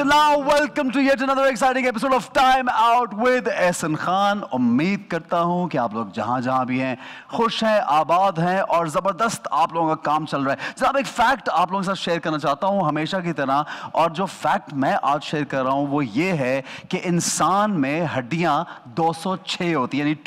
and now welcome to yet another exciting episode of Time Out with Ehsan Khan. उम्मीद करता हूं कि आप लोग जहां भी हैं खुश हैं, आबाद हैं और ज़बरदस्त आप लोगों का काम चल रहा है। जनाब एक फैक्ट आप लोगों के साथ शेयर करना चाहता हूं हमेशा की तरह, और जो फैक्ट मैं आज शेयर कर रहा हूं वो ये है कि इंसान में हड्डियां 206 होती हैं, यानी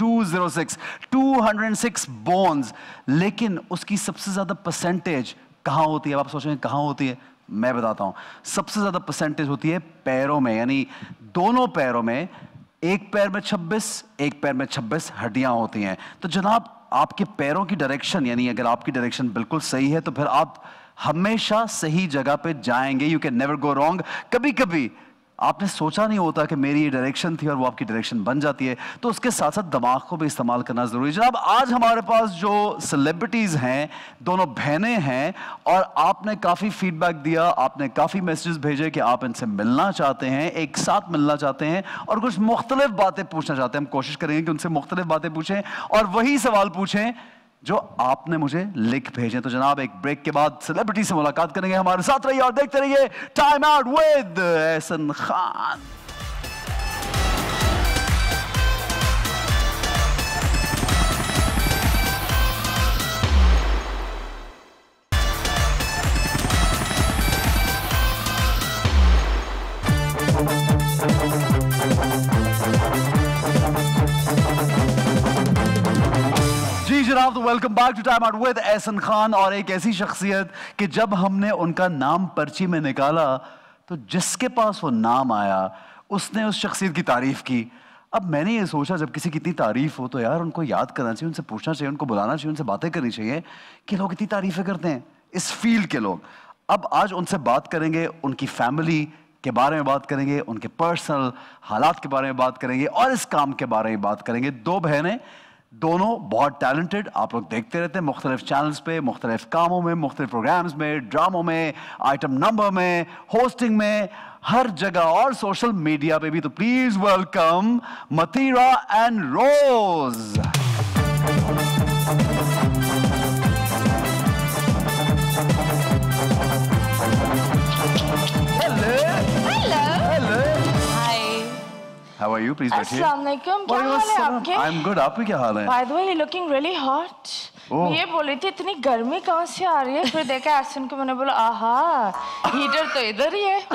206 बोन्स, लेकिन उसकी सबसे ज़्यादा परसेंटेज कहाँ होती है? आप सोचेंगे कहाँ होती है, मैं बताता हूं। सबसे ज्यादा परसेंटेज होती है पैरों में, यानी दोनों पैरों में, एक पैर में 26, एक पैर में 26 हड्डियां होती हैं। तो जनाब आपके पैरों की डायरेक्शन, यानी अगर आपकी डायरेक्शन बिल्कुल सही है तो फिर आप हमेशा सही जगह पे जाएंगे। You can never go wrong. कभी कभी आपने सोचा नहीं होता कि मेरी ये डायरेक्शन थी और वो आपकी डायरेक्शन बन जाती है, तो उसके साथ साथ दिमाग को भी इस्तेमाल करना जरूरी है। जनाब आज हमारे पास जो सेलिब्रिटीज हैं, दोनों बहनें हैं, और आपने काफ़ी फीडबैक दिया, आपने काफ़ी मैसेजेस भेजे कि आप इनसे मिलना चाहते हैं, एक साथ मिलना चाहते हैं और कुछ मुख्तलिफ बातें पूछना चाहते हैं। हम कोशिश करेंगे कि उनसे मुख्तलिफ बातें पूछें और वही सवाल पूछें जो आपने मुझे लिख भेजे। तो जनाब एक ब्रेक के बाद सेलिब्रिटी से मुलाकात करेंगे। हमारे साथ रहिए और देखते रहिए time out with Ehsan Khan. जनाब तो welcome back to time out with Ehsan Khan. और एक ऐसी शख्सियत कि जब हमने उनका नाम पर्ची में निकाला तो जिसके पास वो नाम आया उसने उस शख्सियत की तारीफ की। अब मैंने ये सोचा जब किसी की इतनी तारीफ हो तो यार उनको याद करना चाहिए, उनसे पूछना चाहिए, उनको बुलाना चाहिए, उनसे बातें करनी चाहिए कि लोग इतनी तारीफें करते हैं इस फील्ड के लोग। अब आज उनसे बात करेंगे, उनकी फैमिली के बारे में बात करेंगे, उनके पर्सनल हालात के बारे में बात करेंगे और इस काम के बारे में बात करेंगे। दो बहनें, दोनों बहुत टैलेंटेड, आप लोग देखते रहते हैं मुख्तलिफ चैनल्स पे, मुख्तलिफ कामों में, मुख्तलिफ प्रोग्राम्स में, ड्रामों में, आइटम नंबर में, होस्टिंग में, हर जगह और सोशल मीडिया पे भी। तो please welcome Mathira and Rose. How are you? Please बैठिए। अस्सलामुअलैकुम, क्या हाल है आपके? I'm good. आपके क्या हाल है? By the way, you're looking really hot. मैं ये बोली थी इतनी गर्मी कहाँ से आ रही है, फिर देखा एहसन को, मैंने बोला आहा हीटर तो इधर ही है।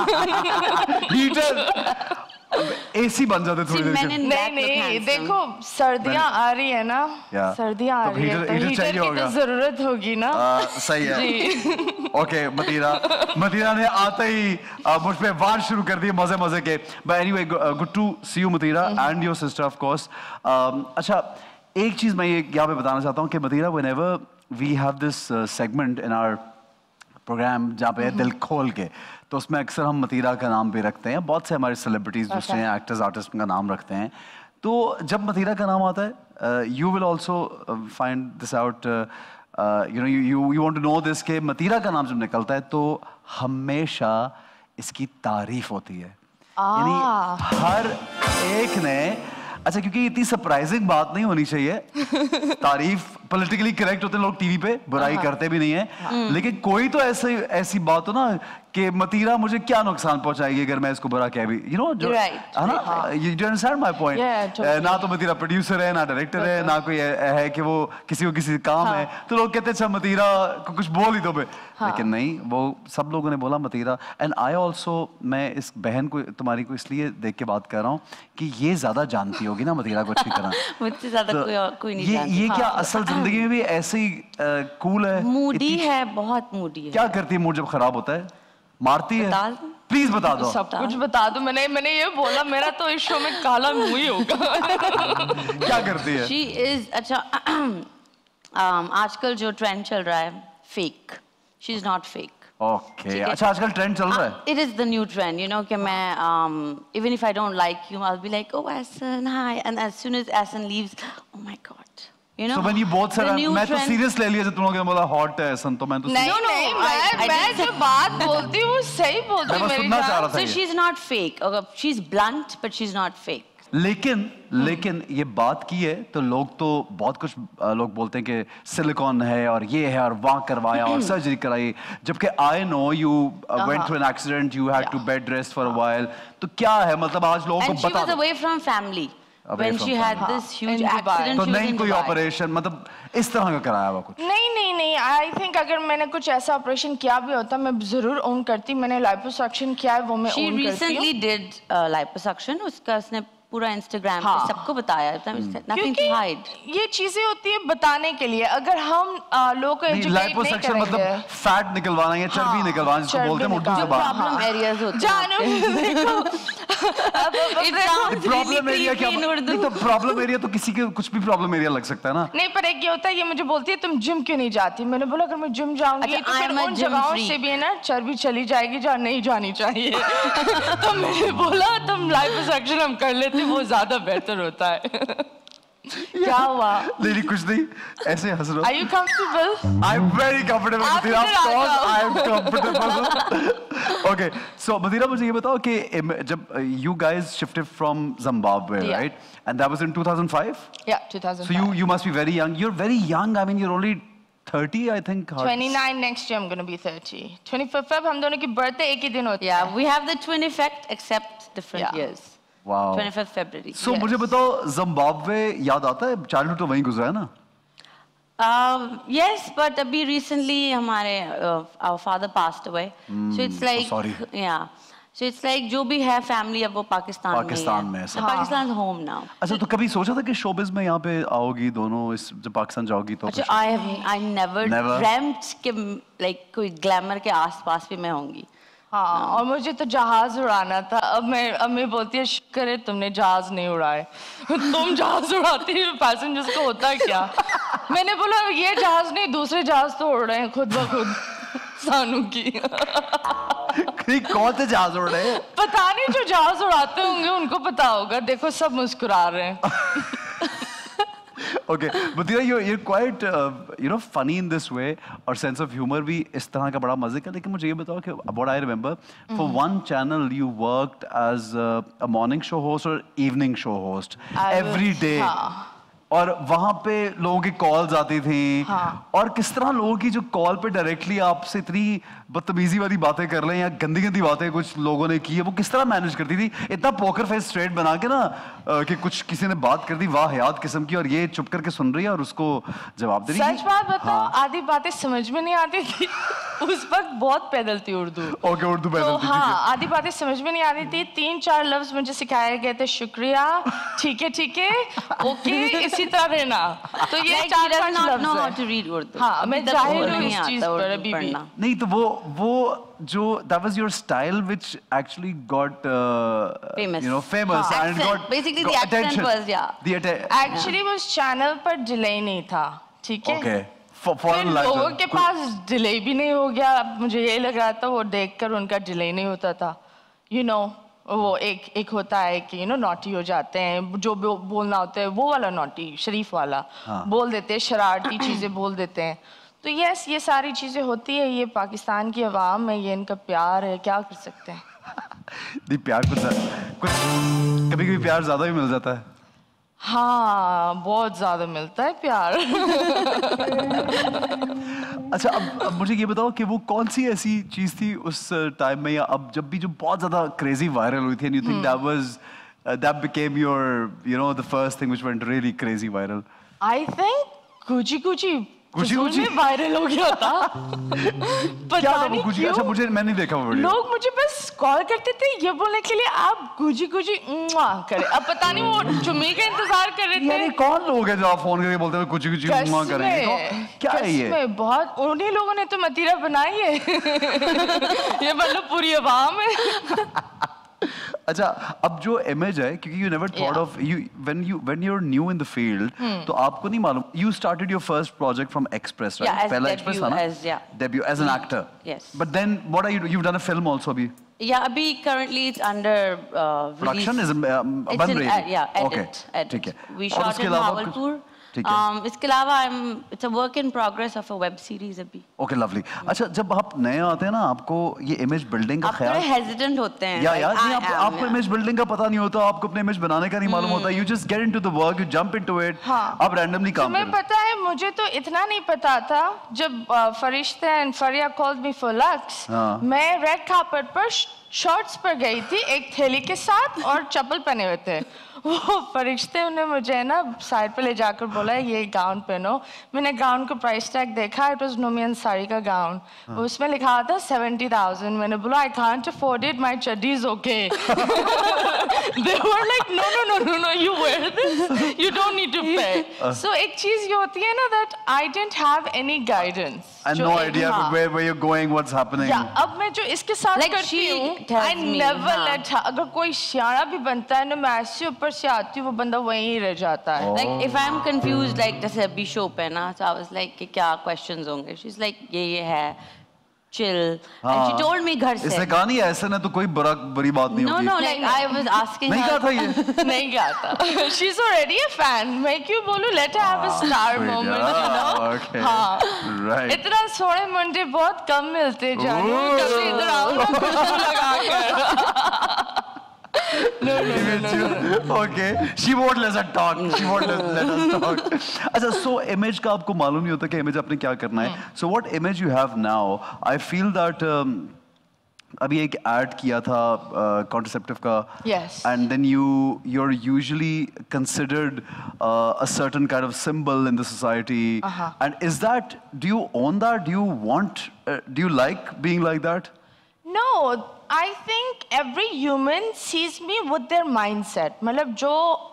हीटर एसी बन जाते थोड़ी देर के। नहीं देखो सर्दियाँ आ रही है ना, सर्दियाँ आ रही है तो हीटर की तो जरूरत होगी ना। सही है। ओके मतीरा ने आते ही मुझ पे वार शुरू कर दिए मजे मजे के। But anyway good to see you Mathira and your sister of course. अच्छा एक चीज मैं ये यहाँ पे बताना चाहता हूँ कि Mathira whenever we have this segment in our program जहाँ पे दिल खोल के, तो उसमें अक्सर हम मतीरा का नाम भी रखते हैं। बहुत से हमारे सेलिब्रिटीज दूसरे हैं, एक्टर्स आर्टिस्ट का नाम रखते हैं। तो जब मतीरा का नाम आता है you will also find this out, you know you want to know this के मतीरा का नाम जब निकलता है तो हमेशा इसकी तारीफ होती है, यानी हर एक ने। अच्छा क्योंकि इतनी सरप्राइजिंग बात नहीं होनी चाहिए, तारीफ पॉलिटिकली करेक्ट होते हैं लोग टीवी पे, बुराई करते भी नहीं है, लेकिन कोई तो ऐसी बात हो ना कि मतीरा मुझे क्या नुकसान पहुंचाएगी अगर मैं इसको बुरा कह भी, यू नो जो है ना, यू अंडरस्टैंड माय पॉइंट। ना तो मतीरा प्रोड्यूसर है, ना डायरेक्टर है, ना कोई है कि वो किसी को किसी काम है, तो लोग कहते हैं अच्छा मतीरा को कुछ बोल ही दो बे, लेकिन नहीं, वो सब लोगों ने बोला मतीरा। एंड आई ऑल्सो, मैं इस बहन को तुम्हारी को इसलिए देख के बात कर रहा हूँ कि ये ज्यादा जानती होगी ना मतीरा को अच्छी तरह। मुझसे ज्यादा कोई नहीं जानता। ये क्या असल जिंदगी में भी ऐसे ही कूल है, मूडी है, बहुत मूडी है। क्या करती है मूड जब खराब होता है? मारती है? प्लीज बता दो। सब कुछ बता दो। मैंने ये बोला मेरा तो इस शो में काला मुंह ही होगा। क्या करती है? She is, अच्छा आजकल जो ट्रेंड चल रहा है fake, she is not fake. Okay अच्छा आजकल ट्रेंड चल रहा है? It is the new trend, you know कि मैं even if I don't like you, I'll be like oh Ahsan hi, and as soon as Ahsan leaves, oh my god. You know, so when you both said मैं तो serious ले लिया जब तुम लोगों ने बोला हॉट है सन, तो मैं तो नहीं मैं जो बात बोलती हूँ सही बोलती हूँ। मैं सुनना चाह रहा था। So she's not fake. Okay, she's blunt but she's not fake. लेकिन ये बात की है तो लोग तो बहुत कुछ लोग बोलते हैं कि सिलिकॉन है और ये है और वहाँ करवाया और सर्जरी कराई, जबकि I know you went through an accident, you had to bed rest for a while, तो क्या है मतलब आज लोगों को And she बता was away from family when she had this huge accident. तो she was नहीं in कोई Dubai. ऑपरेशन मतलब इस तरह का कराया हुआ कुछ? नहीं आई थिंक अगर मैंने कुछ ऐसा ऑपरेशन किया भी होता मैं जरूर ओन करती। मैंने लाइपोसक्शन किया है वो मैं She ओन करती हूँ। recently did liposuction. उसका उसने पूरा इंस्टाग्राम पे सबको बताया, nothing to hide. ये चीजें होती है बताने के लिए, अगर हम लोगों को एजुकेट नहीं लाइपोसक्शन करेंगे। मतलब फैट निकलवाना या चर्बी निकलवाना जिसको बोलते हैं उर्दू जो ज़बान। प्रॉब्लम एरियाज होते हैं जानू देखो It sounds problem really area क्या? creepy in नहीं Urdu. तो प्रॉब्लम एरिया तो किसी के कुछ भी प्रॉब्लम एरिया लग सकता है ना। नहीं पर एक ये होता है, ये मुझे बोलती है तुम जिम क्यों नहीं जाती, मैंने बोला अगर मैं जिम जाऊंगी अच्छा, तो I फिर am a उन gym जगहों freak. से भी है ना चर्बी चली जाएगी जहाँ नहीं जानी चाहिए। तो मैंने बोला तुम लाइपोसक्शन हम कर लेते वो ज्यादा बेहतर होता है। क्या हुआ? नहीं कुछ नहीं, ऐसे हंस रहा Are you comfortable? I am very comfortable आप मदीरा, इधर आ ऑफ जाओ। I am comfortable. Okay so Mathira मुझे ये बताओ कि जब you guys shifted from Zimbabwe Yeah. Right and that was in 2005, Yeah, 2005. so you must be very young, you're very young, I mean you're only 30 I think. 29 next year I'm gonna be 30. 25th Feb हम दोनों की birthday एक ही दिन होती है। Yeah, we have the twin effect except different Yeah. years. Wow. 25th February. So Yes. मुझे बताओ Zimbabwe याद आता है? चाइल्डहुड तो वहीं गुजरा है ना? Yes, but अभी recently हमारे our father passed away. So it's like sorry. yeah. So it's like जो भी है family अब वो पाकिस्तान में है. सब। So Pakistan is home now. अच्छा तो कभी सोचा था कि शोबिज में यहाँ पे आओगी दोनों, इस जब पाकिस्तान जाओगी तो? अच्छा I never Never? dreamt कि like कोई glamour के आसपास भी मैं होंगी. हाँ और मुझे तो जहाज उड़ाना था। अब मैं बोलती है शुक्र है तुमने जहाज नहीं उड़ाए। तुम जहाज उड़ाती है पैसेंजर्स को होता क्या? मैंने बोला ये जहाज नहीं दूसरे जहाज तो उड़ रहे हैं खुद ब खुद सानू की। कौन से जहाज उड़ रहे हैं? पता नहीं जो जहाज उड़ाते होंगे उनको पता होगा। देखो सब मुस्कुरा रहे हैं। Okay, Mudira, you're quite funny in this way, और sense of humor भी इस तरह का बड़ा मजे का। लेकिन मुझे ये बताओ कि what I remember, for one channel you worked as a morning show host or evening show host every day. हाँ. और वहाँ पे लोगों की कॉल्स आती थी और किस तरह लोगों की जो कॉल पे डायरेक्टली आपसे इतनी बदतमीजी वाली बातें कर रहे हैं या गंदी गंदी बातें कुछ लोगों ने की है, वो किस तरह मैनेज करती थी? इतना पोकर फेस स्ट्रेट बना के ना कि कुछ किसी ने बात कर दी वाह याद किस्म की और ये चुप करके सुन रही है और उसको जवाब दे रही है। सच बात बताओ आधी बातें समझ में नहीं आती थी। उस वक्त बहुत पैदल थी उर्दू। ओके उर्दू पैदल थी। हाँ आधी बातें समझ में नहीं आती थी। 3-4 लफ्ज मुझे सिखाए गए थे, शुक्रिया, ठीक है, ओके, इसी तरह रहना। तो ये Like, 4-5 he does not know how लफ्ज to है। read Urdu. हाँ मैं अभी तक जाहिर उर्दू हूँ नहीं इस आता चीज पर उर्दू अभी भी। पढ़ना। नहीं तो वो जो that was your style which actually got famous and got basically the got accent attention. was actually वो उस चैनल पर डिले नहीं था, ठीक है? Okay. फिर Foreign लोगों language. के पास डिले भी नहीं हो गया। अब मुझे ये लग रहा था वो देखकर उनका डिले नहीं होता था। वो एक होता है कि नॉटी हो जाते हैं, जो बोलना होता है वो वाला नॉटी, शरीफ वाला बोल देते हैं, शरारती चीजें बोल देते हैं। तो यस ये सारी चीजें होती है। ये पाकिस्तान की अवाम है, ये इनका प्यार है, क्या कर सकते हैं? नहीं प्यार कुछ कभी प्यार ज्यादा भी मिल जाता है। हाँ बहुत ज्यादा मिलता है प्यार। अच्छा अब मुझे ये बताओ कि वो कौन सी ऐसी चीज थी उस टाइम में या अब जब भी जो बहुत ज्यादा क्रेजी वायरल हुई थी, and you think that became your the first thing which went really crazy viral? I think Gucci Gucci viral हो गया था। क्या था वो गुची? अच्छा मैं नहीं देखा वो वीडियो। लोग मुझे बस कॉल करते थे ये बोलने के लिए आप गुची करे। अब पता नहीं वो चुम्मी का इंतजार कर रहे थे। यार ये कौन लोग हैं जो आप फोन करके बोलते हैं कुछ करेंगे? क्या है ये? बहुत उन्हीं लोगों ने तो मतीरा बनाई है। ये मतलब पूरी अवाम है। अच्छा अब जो इमेज है, क्योंकि you never thought of when you're new in the field, तो आपको नहीं मालूम, you started your first project from Express, right? Yeah, पहला Express था ना? Debut as an actor. Yes. But then what are you've done a film also अभी? Yeah, अभी currently it's under production is बन रही है? yeah, edit. Okay, ठीक है। We shot in Bhavalpur. ठीक है। इसके अलावा it's a work in progress of a web series अभी। Okay, lovely. अच्छा, जब आप नए आते हैं ना, आपको ये इमेज बिल्डिंग का आप ख्याल, थोड़े hesitant होते हैं। यार आपको इमेज बिल्डिंग का पता नहीं होता, आपको अपने इमेज बनाने का नहीं मालूम होता, you just get into the work, you jump into it, आप randomly काम तुम्हें पता है, मुझे तो इतना नहीं पता था जब Fareishteh and Frieha called me for Lux, मैं रेड कार्पेट पर शॉर्ट्स पर गई थी एक थैली के साथ और चप्पल पहने हुए थे। वो फरिश्ते ने मुझे ना साइड पे ले जाकर बोला ये गाउन पहनो। मैंने गाउन का प्राइस टैग देखा, इट वाज नोमी अंसारी का गाउन, उसमें लिखा था 70,000। मैंने बोला I can't afford it, my chaddis okay. They were like no no no no no, you wear this, you don't need to pay. So एक चीज ये होती है ना that I didn't have any guidance and no idea where you're going, what's happening. अब मैं जो इसके साथ करती हूँ, I never let her, अगर कोई सियाना भी बनता है ना, मैं ऐसे ऊपर से आती हूँ, वो बंदा वहीं रह जाता है। Like if I'm confused, like जैसे अभी शो पे ना, so I was like कि क्या questions होंगे? She's like ये है, chill, and she told me घर से। इसने कहा नहीं ऐसे ना तो कोई बुरी बात नहीं होगी। No, like I was asking her। नहीं कहा था ये? नहीं कहा था। She's already a fan। मैं क्यों बोलूँ? Let her have a star moment, you know? Okay, हाँ, right। इतना सोने मुंडे बहुत कम मिलते जानू, कभी इधर आओ ना खुशबू लगा कर। No. Okay, she won't let us talk. She won't let us talk. अच्छा, so image का आपको मालूम नहीं होता कि image आपने क्या करना है. So what image you have now? I feel that अभी एक ad किया था contraceptive का. Yes. And then you're usually considered a certain kind of symbol in the society. And is that? Do you own that? Do you want? Do you like being like that? No, I think every human sees me with their mindset. मतलब जो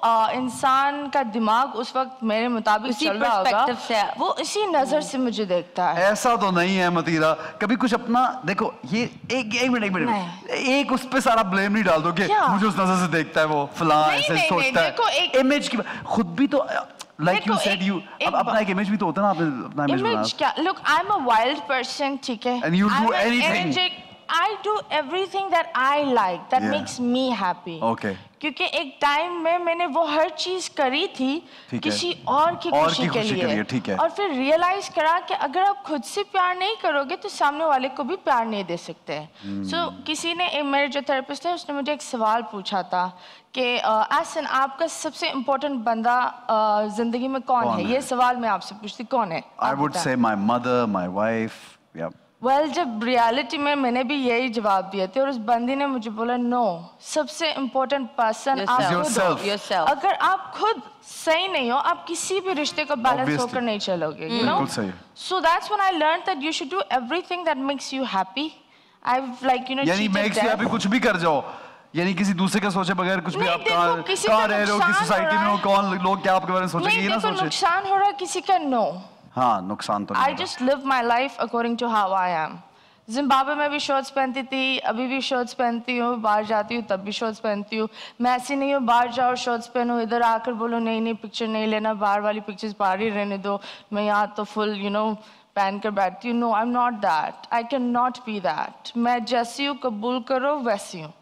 इंसान का दिमाग उस वक्त मेरे मुताबिक चल रहा होगा, वो इसी नजर से मुझे देखता है। ऐसा तो नहीं है मतीरा, कभी कुछ अपना देखो, ये एक मिनट एक उस पे सारा ब्लेम नहीं डाल दो कि मुझे उस नजर से देखता है वो फलां ऐसे सोचता है। इमेज की खुद भी तो like you said, you अपना एक इमेज भी तो होता है ना, आपने अपना इमेज बनाया। इमेज क्या? Look, I'm a wild person, ठीक है? And you'll do anything. I do everything that I like, that makes me happy. Okay. क्योंकि एक टाइम में मैंने वो हर चीज करी थी किसी और की खुशी के लिए, ठीक है। और फिर रियलाइज करा कि अगर आप खुद से प्यार नहीं करोगे तो सामने वाले को भी प्यार नहीं दे सकते। So किसी ने, मेरे जो थेरेपिस्ट है, उसने मुझे एक सवाल पूछा था कि एहसन, आपका सबसे इम्पोर्टेंट बंदा जिंदगी में कौन है? ये सवाल मैं आपसे पूछती, कौन है? I would say my mother, my wife. Yeah. Well, जब रियलिटी में मैंने भी यही जवाब दिए थे और उस बंदी ने मुझे बोला नो, सबसे इम्पोर्टेंट पर्सन आप खुद हो। अगर आप खुद सही नहीं हो, आप किसी भी रिश्ते को बैलेंस होकर नहीं चलोगे, you know? So that's when I learned that you should do everything that makes you happy. I've like, you know, यानी makes you happy कुछ भी कर जाओ, यानी किसी दूसरे का सोचे बगैर कुछ भी आप कहाँ रह रहे हो, किस सोसाइटी में हो, कौन लोग क्या आपके बारे में सोचेंगे, ये ना सोचें। नुकसान हो रहा है किसी का, नो। हाँ, नुकसान तो नहीं। I just live my life according to how I am. Zimbabwe में भी शॉर्ट्स पहनती थी, अभी भी शॉर्ट्स पहनती हूँ, बाहर जाती हूँ तब भी शॉर्ट्स पहनती हूँ। मैं ऐसी नहीं हूँ बाहर जाओ शॉर्ट्स पहनो, इधर आकर बोलो नहीं पिक्चर नहीं लेना, बाहर वाली पिक्चर्स बाहर ही रहने दो, मैं यहाँ तो फुल यू नो पहन कर बैठती हूँ। No, I am not that, I can not be that. मैं जैसी हूँ कबूल करो वैसी हूँ,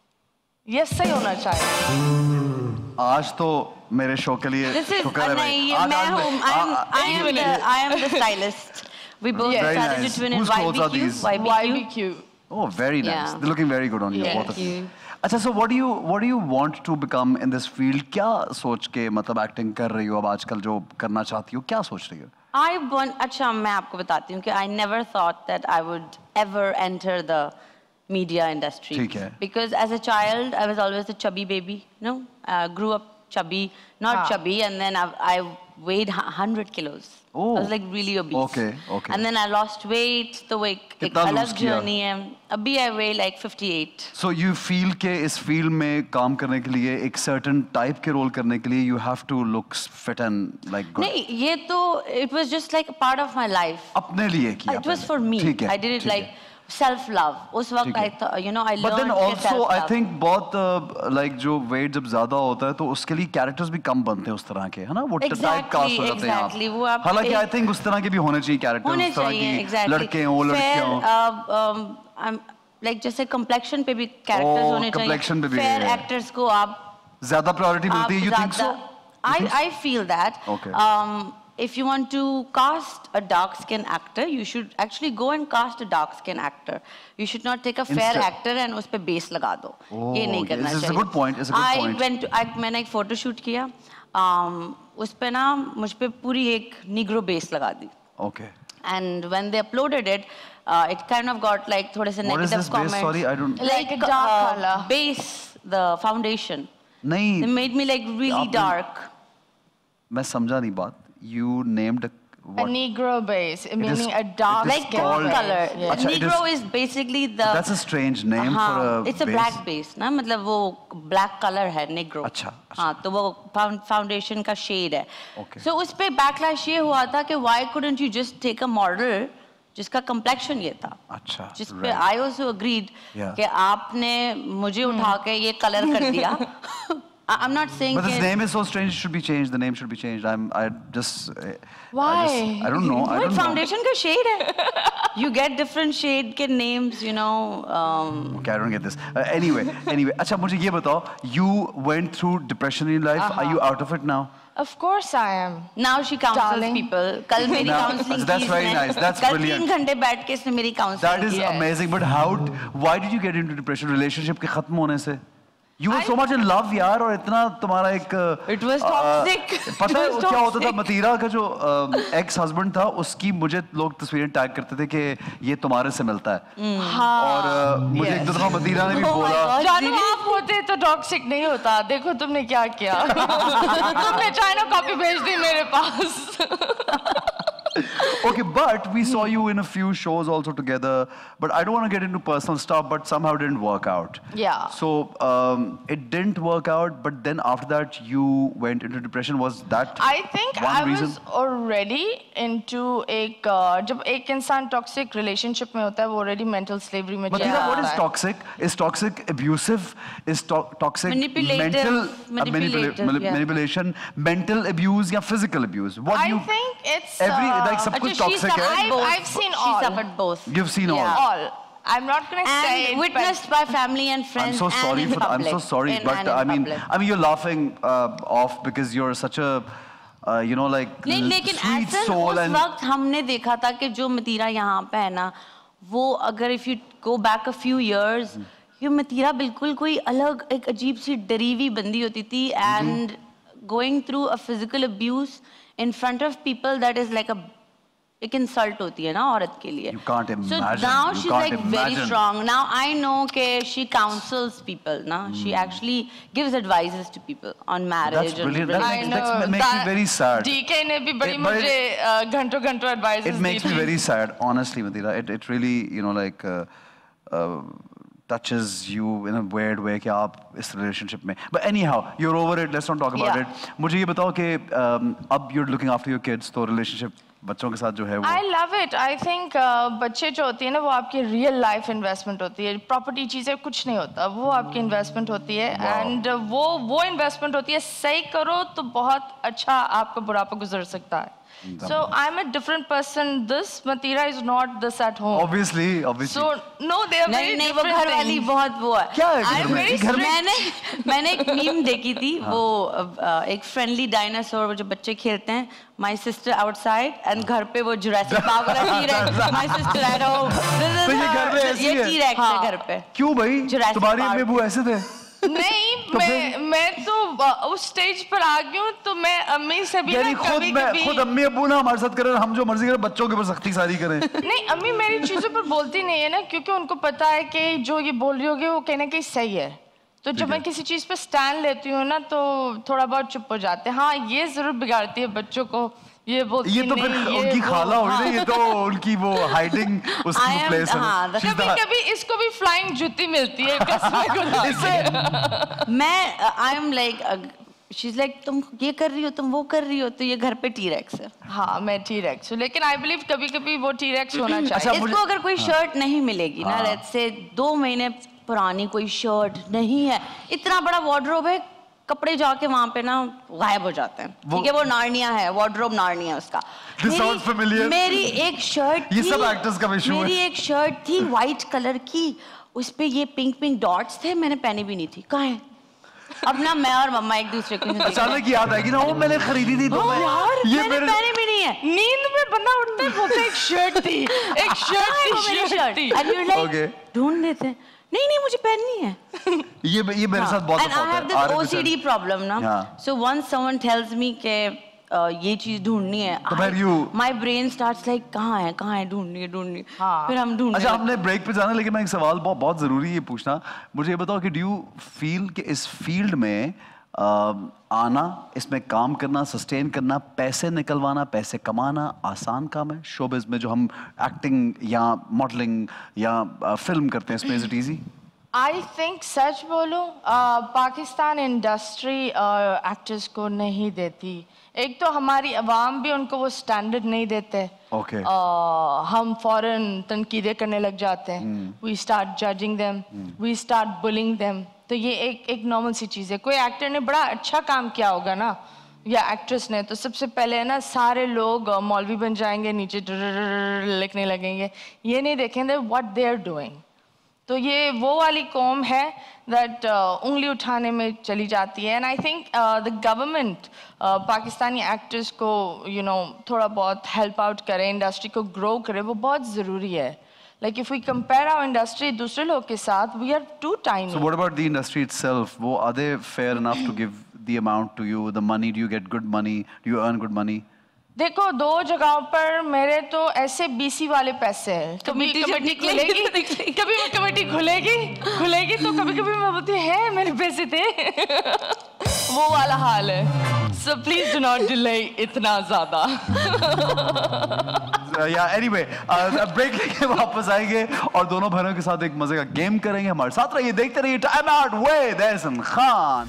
ये सही होना चाहिए। आज तो मेरे शो के लिए शुक्र है भाई। I am the stylist. We both decided to twin in YBQ. Oh, very nice. They're looking very good on you. Thank you. अच्छा, so what do you want to become in this field? क्या सोच के मतलब acting कर रही हो अब आजकल, जो करना चाहती हो, क्या सोच रही हो? अच्छा, मैं आपको बताती हूँ कि I never thought that I would ever enter the media industry. ठीक है. Because as a child, I was always a chubby baby. No, grew up chubby, not chubby, and then I weighed 100 kilos. Oh. I was like really obese. Okay. And then I lost weight. तो वो एक अलग journey है. अभी I weigh like 58. So you feel कि इस field में काम करने के लिए, एक certain type के role करने के लिए, you have to look fit and like good. नहीं, ये तो it was just like a part of my life. अपने लिए किया. It was for me. I did it like self-love. उस वक्त I thought, you know, I learned. But then also I think बहुत like जो weight जब ज़्यादा होता है तो उसके लिए characters भी कम बनते हैं उस तरह के, है ना? वो type cast हो जाते हैं। Exactly. वो आप हालांकि I think उस तरह के भी होने चाहिए characters, उस तरह की लड़के हों, लड़कियां हों। like जैसे complexion पे भी characters होने चाहिए। complexion पे भी fair actors को आप ज़्यादा priority मिलती है, you think so? I feel that. Okay. If you want to cast a dark skin actor, you should actually go and cast a dark skin actor. You should not take a fair actor and उस पे base लगा दो. ये नहीं करना चाहिए. This is a good point. It's a good point. मैंने एक photo shoot किया. उस पे ना मुझ पे पूरी एक Negro base लगा दी. Okay. And when they uploaded it, it kind of got like थोड़े से What is negative this comments. base? Sorry, I don't. Like a dark color. Base, the foundation. नहीं. They made me like really dark. मैं समझा नहीं बात. You named A what? Negro base, meaning a dark Like skin dark base. color. Yeah. Achha, it Negro is basically the. That's a strange name for a It's a base. black base, ना मतलब वो black color है Negro. अच्छा. हाँ तो वो foundation का shade है. Okay. So उस पे backlash ये हुआ था कि why couldn't you just take a model जिसका complexion ये था. अच्छा. जिस पे I also agreed Yeah. कि आपने मुझे उठा के ये color कर दिया. I'm not saying. But this name is so strange. It should be changed. The name should be changed. I just. Why? I don't know. I don't know. Foundation का shade है. You get different shade के names, you know. Okay, I don't get this. Anyway. अच्छा मुझे ये बताओ. You went through depression in your life. Are you out of it now? Of course I am. Now she counsels Darling. people. कल मेरी Now, counseling that's की very इसने. nice. That's कल brilliant. 3 घंटे बैठ के इसने मेरी counseling That is की. amazing. But why did you get into depression? Relationship के खत्म होने से? You were so much in love यार और इतना तुम्हारा एक It was toxic. पता है It was क्या होता था toxic. मतीरा का जो एक्स हस्बैंड था उसकी मुझे लोग तस्वीरें टैग करते थे कि ये तुम्हारे से मिलता है और मुझे एक दो दफा मतीरा ने भी Oh my बोला God. जानू आप होते तो टॉक्सिक नहीं होता. देखो तुमने क्या किया. तुमने चाइना कॉपी भेज दी मेरे पास. Okay, but we saw you in a few shows also together. But I don't want to get into personal stuff, but somehow it didn't work out. Yeah. So it didn't work out, but then after that you went into depression. Was that I think one I reason? was already into एक जब एक इंसान toxic relationship में होता है वो already mental slavery में चला Matina, what जाता is है. toxic? Is toxic abusive? Is toxic Manipulative. manipulation, mental abuse, or physical abuse? What do I you? think it's Like सब अच्छा, कुछ she toxic suffered है. both. I've seen She all. suffered both. You've seen all. all. I'm not gonna say And it, witnessed by family and I'm friends. so sorry and in for that. I'm so public. sorry, And but in I mean, public. you're laughing off because you're such a, you know, like नहीं लेकिन sweet ऐसा soul उस and. वक्त हमने देखा था कि जो मतीरा यहाँ पे है ना वो अगर if you go back a few years ये मतीरा बिल्कुल कोई अलग एक अजीब सी डरी हुई बंदी होती थी and going through a physical abuse in front of people that is like a एक insult होती है ना औरत के लिए. You can't So imagine. now You she's can't like very imagine. strong. Now I know कि she counsels people ना. She actually gives advices to people on marriage. That's brilliant. And That I makes know me that very sad. DK ने भी बड़ी But मुझे घंटों advices It makes me very sad, honestly, Madeira. It really, you know, like touches you in a weird way कि आप इस relationship में. But anyhow, you're over it. Let's not talk about Yeah. it. मुझे ये बताओ कि अब you're looking after your kids, तो relationship बच्चों के साथ जो है वो. I love it. I think बच्चे जो होती है ना वो आपकी real life investment होती है. Property चीजें कुछ नहीं होता. वो आपकी investment होती है. Wow. And वो investment होती है. सही करो तो बहुत अच्छा आपका बुढ़ापा गुजर सकता है. So I'm a different person. This Matheera is not this at home. Obviously. So no, they are very नहीं वो different घर वाली things. बहुत वो है. क्या है I'm घर में? very घर में? मैंने एक मीम देखी थी वो एक फ्रेंडली डायनासोर वो जो बच्चे खेलते हैं माय सिस्टर आउटसाइड एंड घर पे वो जुरासिक पार्क वाला T Rex my sister at home तो ये घर में ऐसी ये है? टी-रेक्स है घर पे. क्यों भाई? Jurassic तुम्हारी Park. अम्मी अबू ऐसे थे? नहीं मैं तो उस स्टेज पर आ गई हूँ तो मैं अम्मी से भी ना यानी कभी खुद अम्मी अबू ना हमारे साथ करें हम जो मर्जी करें बच्चों के ऊपर सख्ती सारी करें. नहीं अम्मी मेरी चीजों पर बोलती नहीं है ना क्योंकि उनको पता है कि जो ये बोल रही होगी वो कहने की सही है. तो जब मैं किसी चीज पे स्टैंड लेती हूँ ना तो थोड़ा बहुत चुप हो जाते हैं. हाँ ये जरूर बिगाड़ती है बच्चों को. ये बोलती ये तो फिर उनकी खाला होगी ना ये तो उनकी वो हाइडिंग उसकी प्लेस है. कभी कभी इसको भी फ्लाइंग जूती मिलती है मैं I am like she is like तुम ये कर रही हो तुम वो कर रही हो तो ये घर पे टी-रेक्स है. हाँ मैं टी-रेक्स हूँ लेकिन आई बिलीव कभी कभी वो टी-रेक्स होना चाहिए. इसको अगर कोई शर्ट नहीं मिलेगी ना लेट्स से 2 महीने पुरानी कोई शर्ट नहीं है इतना बड़ा वार्डरोब है कपड़े जाके वहां पे ना गायब हो जाते हैं. ठीक है वो नार्निया है वार्डरोब नार्निया उसका. मेरी एक शर्ट ये सब एक्टर्स का इशू है. मेरी एक शर्ट थी व्हाइट कलर की उस पे ये पिंक डॉट्स थे मैंने पहनी भी नहीं थी. कहाँ है अपना मैं और मम्मा एक दूसरे को अचानक याद आएगी ना, वो मैंने खरीदी थी तो ये मेरे पहने भी नहीं है। नींद में बंदा उठता है बोलता है एक शर्ट थी, एक शर्ट थी। And you're like, ढूंढ लेते हैं, नहीं मुझे पहननी है। ये मेरे साथ बहुत And I have this OCD problem ना, so once someone tells me के ये चीज ढूंढनी है, my brain starts like कहाँ है ढूंढनी है, फिर हम ढूंढने। अच्छा हमने ब्रेक पे जाना, लेकिन मैं एक सवाल बहुत जरूरी है पूछना, मुझे ये बताओ कि डू यू फील कि इस फील्ड में आना, इसमें काम करना, सस्टेन करना, पैसे निकलवाना, पैसे कमाना आसान काम है शोबिज़ में, जो हम एक्टिंग या मॉडलिंग या फिल्म करते हैं, इसमें is it easy? I think सच बोलूं, पाकिस्तान इंडस्ट्री एक्टर्स को नहीं देती। एक तो हमारी अवाम भी उनको वो स्टैंडर्ड नहीं देते। Okay. हम फौरन तनकीदें करने लग जाते हैं। We start judging them, we start bullying them. तो ये एक नॉर्मल सी चीज़ है। कोई एक्टर ने बड़ा अच्छा काम किया होगा ना, या एक्ट्रेस ने, तो सबसे पहले है ना सारे लोग मौलवी बन जाएंगे, नीचे लिखने लगेंगे, ये नहीं देखेंगे व्हाट दे आर डूइंग। तो ये वो वाली कौम है दैट उंगली उठाने में चली जाती है। And I think the government Pakistani actors को थोड़ा बहुत हेल्प आउट करे, इंडस्ट्री को ग्रो करे, वो बहुत ज़रूरी है। Like if we compare our industry दूसरे लोग के साथ, we are too tiny. So what about the industry itself? Are they fair enough to give the amount to you, the money? Do you get good money? Do you earn good money? देखो, 2 जगहों पर मेरे तो ऐसे BC वाले पैसे हैं। कभी कमेटी खुलेगी, कभी कमेटी खुलेगी तो कभी मैं बोलती है मेरे पैसे थे। वो वाला हाल है। So please do not delay इतना ज़्यादा। Yeah, anyway, ब्रेक लेके वापस आएंगे और दोनों बहनों के साथ एक मजे का गेम करेंगे। हमारे साथ रहिए, देखते रहिए time out with Ehsan Khan.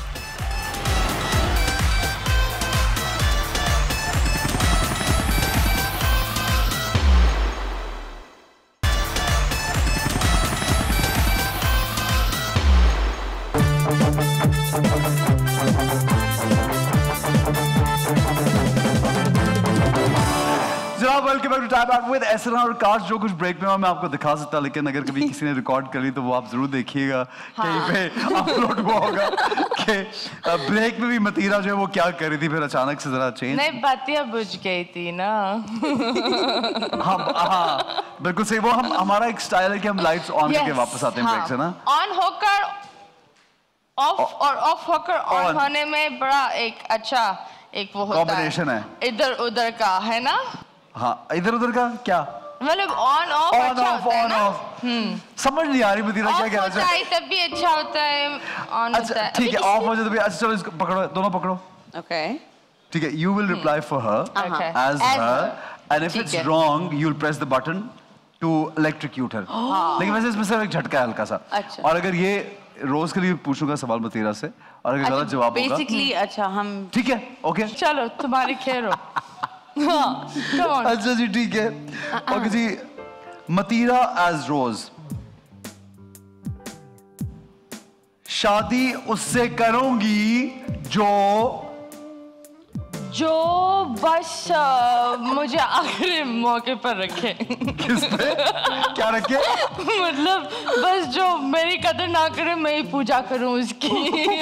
Welcome back to time out with Ehsan और काश जो कुछ ब्रेक में मैं आपको दिखा सकता, लेकिन अगर कभी किसी ने रिकॉर्ड कर ली तो वो आप जरूर देखिएगा, कहीं पे अपलोड हुआ होगा कि ब्रेक में भी मतीरा जो है वो क्या कर रही थी, फिर अचानक से जरा चेंज। नहीं, बत्तियां बुझ गई थी ना। हाँ बिल्कुल सही। वो हमारा एक स्टाइल है कि हम लाइट्स ऑन करके वापस आते हैं ब्रेक से ना, ऑन होकर ऑफ और ऑफ होकर ऑन होने में बड़ा एक अच्छा एक वो होता है, कॉम्बिनेशन है इधर उधर का, है ना? हाँ, इधर उधर का क्या मतलब ऑन ऑफ अच्छा होता है ना? समझ नहीं आ रही मतीरा क्या कहना चाह रही है। तब भी अच्छा होता है, ऑन होता है। ठीक है, ऑफ हो जाए तो भी अच्छा। चलो इसको पकड़ो, दोनों पकड़ो। ओके ठीक है, you will reply for her as her, and if it's wrong you'll press the button to electrocute her. लेकिन वैसे इसमें सिर्फ एक झटका है हल्का सा। और अगर ये रोज के लिए पूछूंगा सवाल मतीरा से, और अगर गलत जवाब होगा बेसिकली अच्छा हम ठीक है, ओके चलो तुम्हारी खैर हो। अच्छा जी ठीक है, ओके जी। मतीरा एज रोज, शादी उससे करूंगी जो बस मुझे आखिरी मौके पर रखे। किस पे क्या रखे? मतलब बस जो मेरी कदर ना करे मैं ही पूजा करूं उसकी।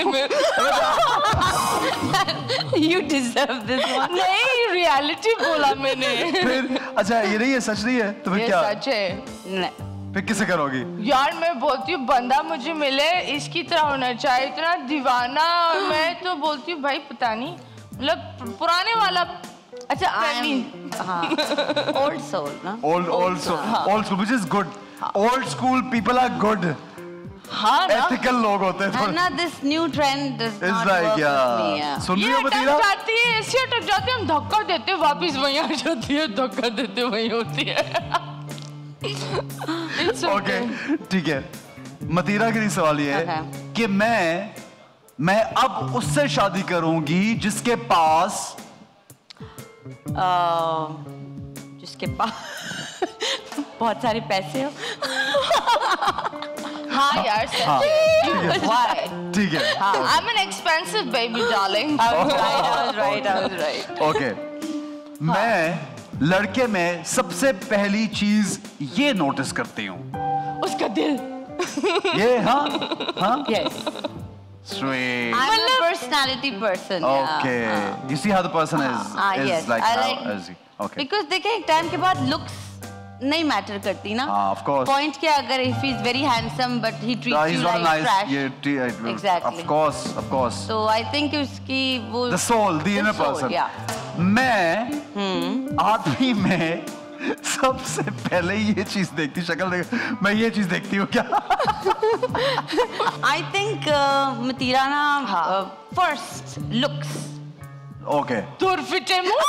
You deserve this one. नहीं, रियलिटी बोला मैंने। फिर अच्छा ये नहीं है, सच नहीं है तो फिर क्या? सच है। फिर किसे करोगी? यार मैं बोलती हूँ बंदा मुझे मिले इसकी तरह होना चाहिए, इतना दीवाना। मैं तो बोलती हूँ भाई पता नहीं, मतलब पुराने वाला। अच्छा old soul ना? Old soul, which is good. Old school people are good. हाँ ना? Ethical लोग होते हैं थोड़े। ना this new trend does not work with me. सुन रही हो मतीरा? ये अटक जाती है, ऐसे अटक जाती है, हम धक्का देते वापिस वहीं आ जाती है, धक्का देते वहीं होती है। ओके ठीक है, मतीरा के लिए सवाल ये है कि मैं अब उससे शादी करूंगी जिसके पास बहुत सारे पैसे हो। हाँ यार ठीक है। I'm an expensive baby darling. I was right. Okay, मैं लड़के में सबसे पहली चीज ये नोटिस करती हूँ, उसका दिल। ये हाँ Yes. Sweet. I'm a personality person. Okay. You see how the person is yes. like I how like is he? Okay. Because देखें एक टाइम के बाद looks नहीं मैटर करती ना. Of course. Point क्या अगर if he's very handsome but he treats He's you not like nice. trash. Yeah, Exactly. Of course, of course. So I think उसकी वो The soul, the inner soul, person. yeah. मैं आदमी में सबसे पहले ये चीज देखती, शक्ल देख, मैं ये चीज देखती हूँ क्या? I think मतीरा ना first looks. Okay. Turfitemu?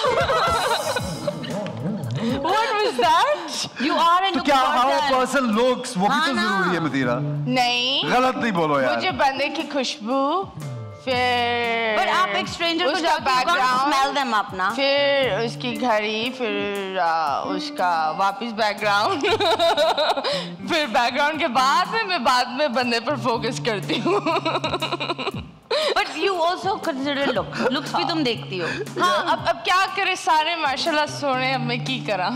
What was that? You are a तो look क्या how a person. person looks वो भी तो हाँ ना। जरूरी है मतीरा. नहीं. गलत नहीं बोलो यार. मुझे बंदे की खुशबू, फिर But आप एक stranger को उसका जाके you can't background, smell them अपना. फिर उसकी घड़ी, फिर उसका वापस बैकग्राउंड, फिर बैकग्राउंड के बाद में बंदे पर फोकस करती हूँ. But you also consider looks. Looks भी तुम देखती हो. हाँ, अब क्या करे, सारे माशाल्लाह सोने, अब मैं की करा.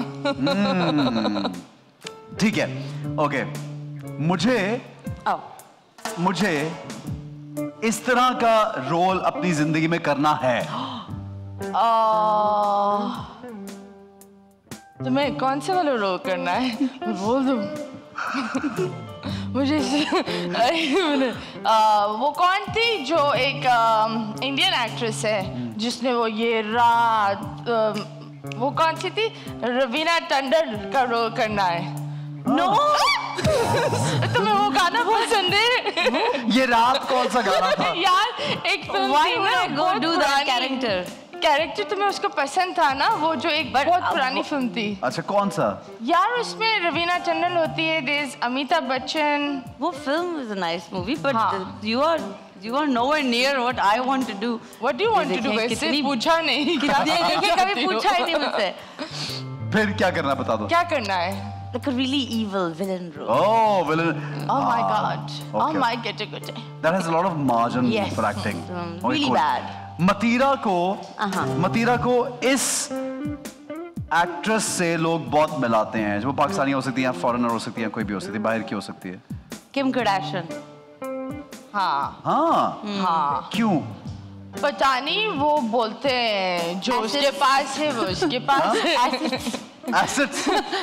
ठीक है. Okay. मुझे इस तरह का रोल अपनी जिंदगी में करना है. तुम्हें कौन से वाला रोल करना है? मैं बोल दूँ. मुझे वो कौन थी जो एक इंडियन एक्ट्रेस है जिसने वो ये रात, वो कौन सी थी? रवीना टंडन का रोल करना है. नो. तुम्हें वो गाना पसंद है? ये रात कौन सा गाना था? यार एक फिल्म Why थी would ना, I go बहुत do that पुरानी. कैरेक्टर तुम्हें उसका पसंद था ना, वो जो एक बहुत पुरानी फिल्म थी. अच्छा कौन सा? यार उसमें रवीना टंडन होती है, देश अमिताभ बच्चन. वो film is a nice movie, but हाँ. you are nowhere near what I want to do. What do you want to do? देखें वैसे कितनी- पूछा नहीं. कभी पूछा ही नहीं मुझसे. फिर क्या करना बता दो. क्या करना है? Like a really evil villain role. Oh, villain. Oh my God. Oh okay. my get a good. That has a lot of margin Yes. for acting. Okay, Really cool. bad. मतीरा को इस एक्ट्रेस से लोग बहुत मिलाते हैं, जो पाकिस्तानी हो सकती है, फॉरेनर हो सकती है, कोई भी हो सकती है, बाहर की हो सकती है. Kim Kardashian. हाँ. हाँ. क्यों? पता नहीं, वो बोलते हैं जो उसके पास है वो उसके पास है. Assets.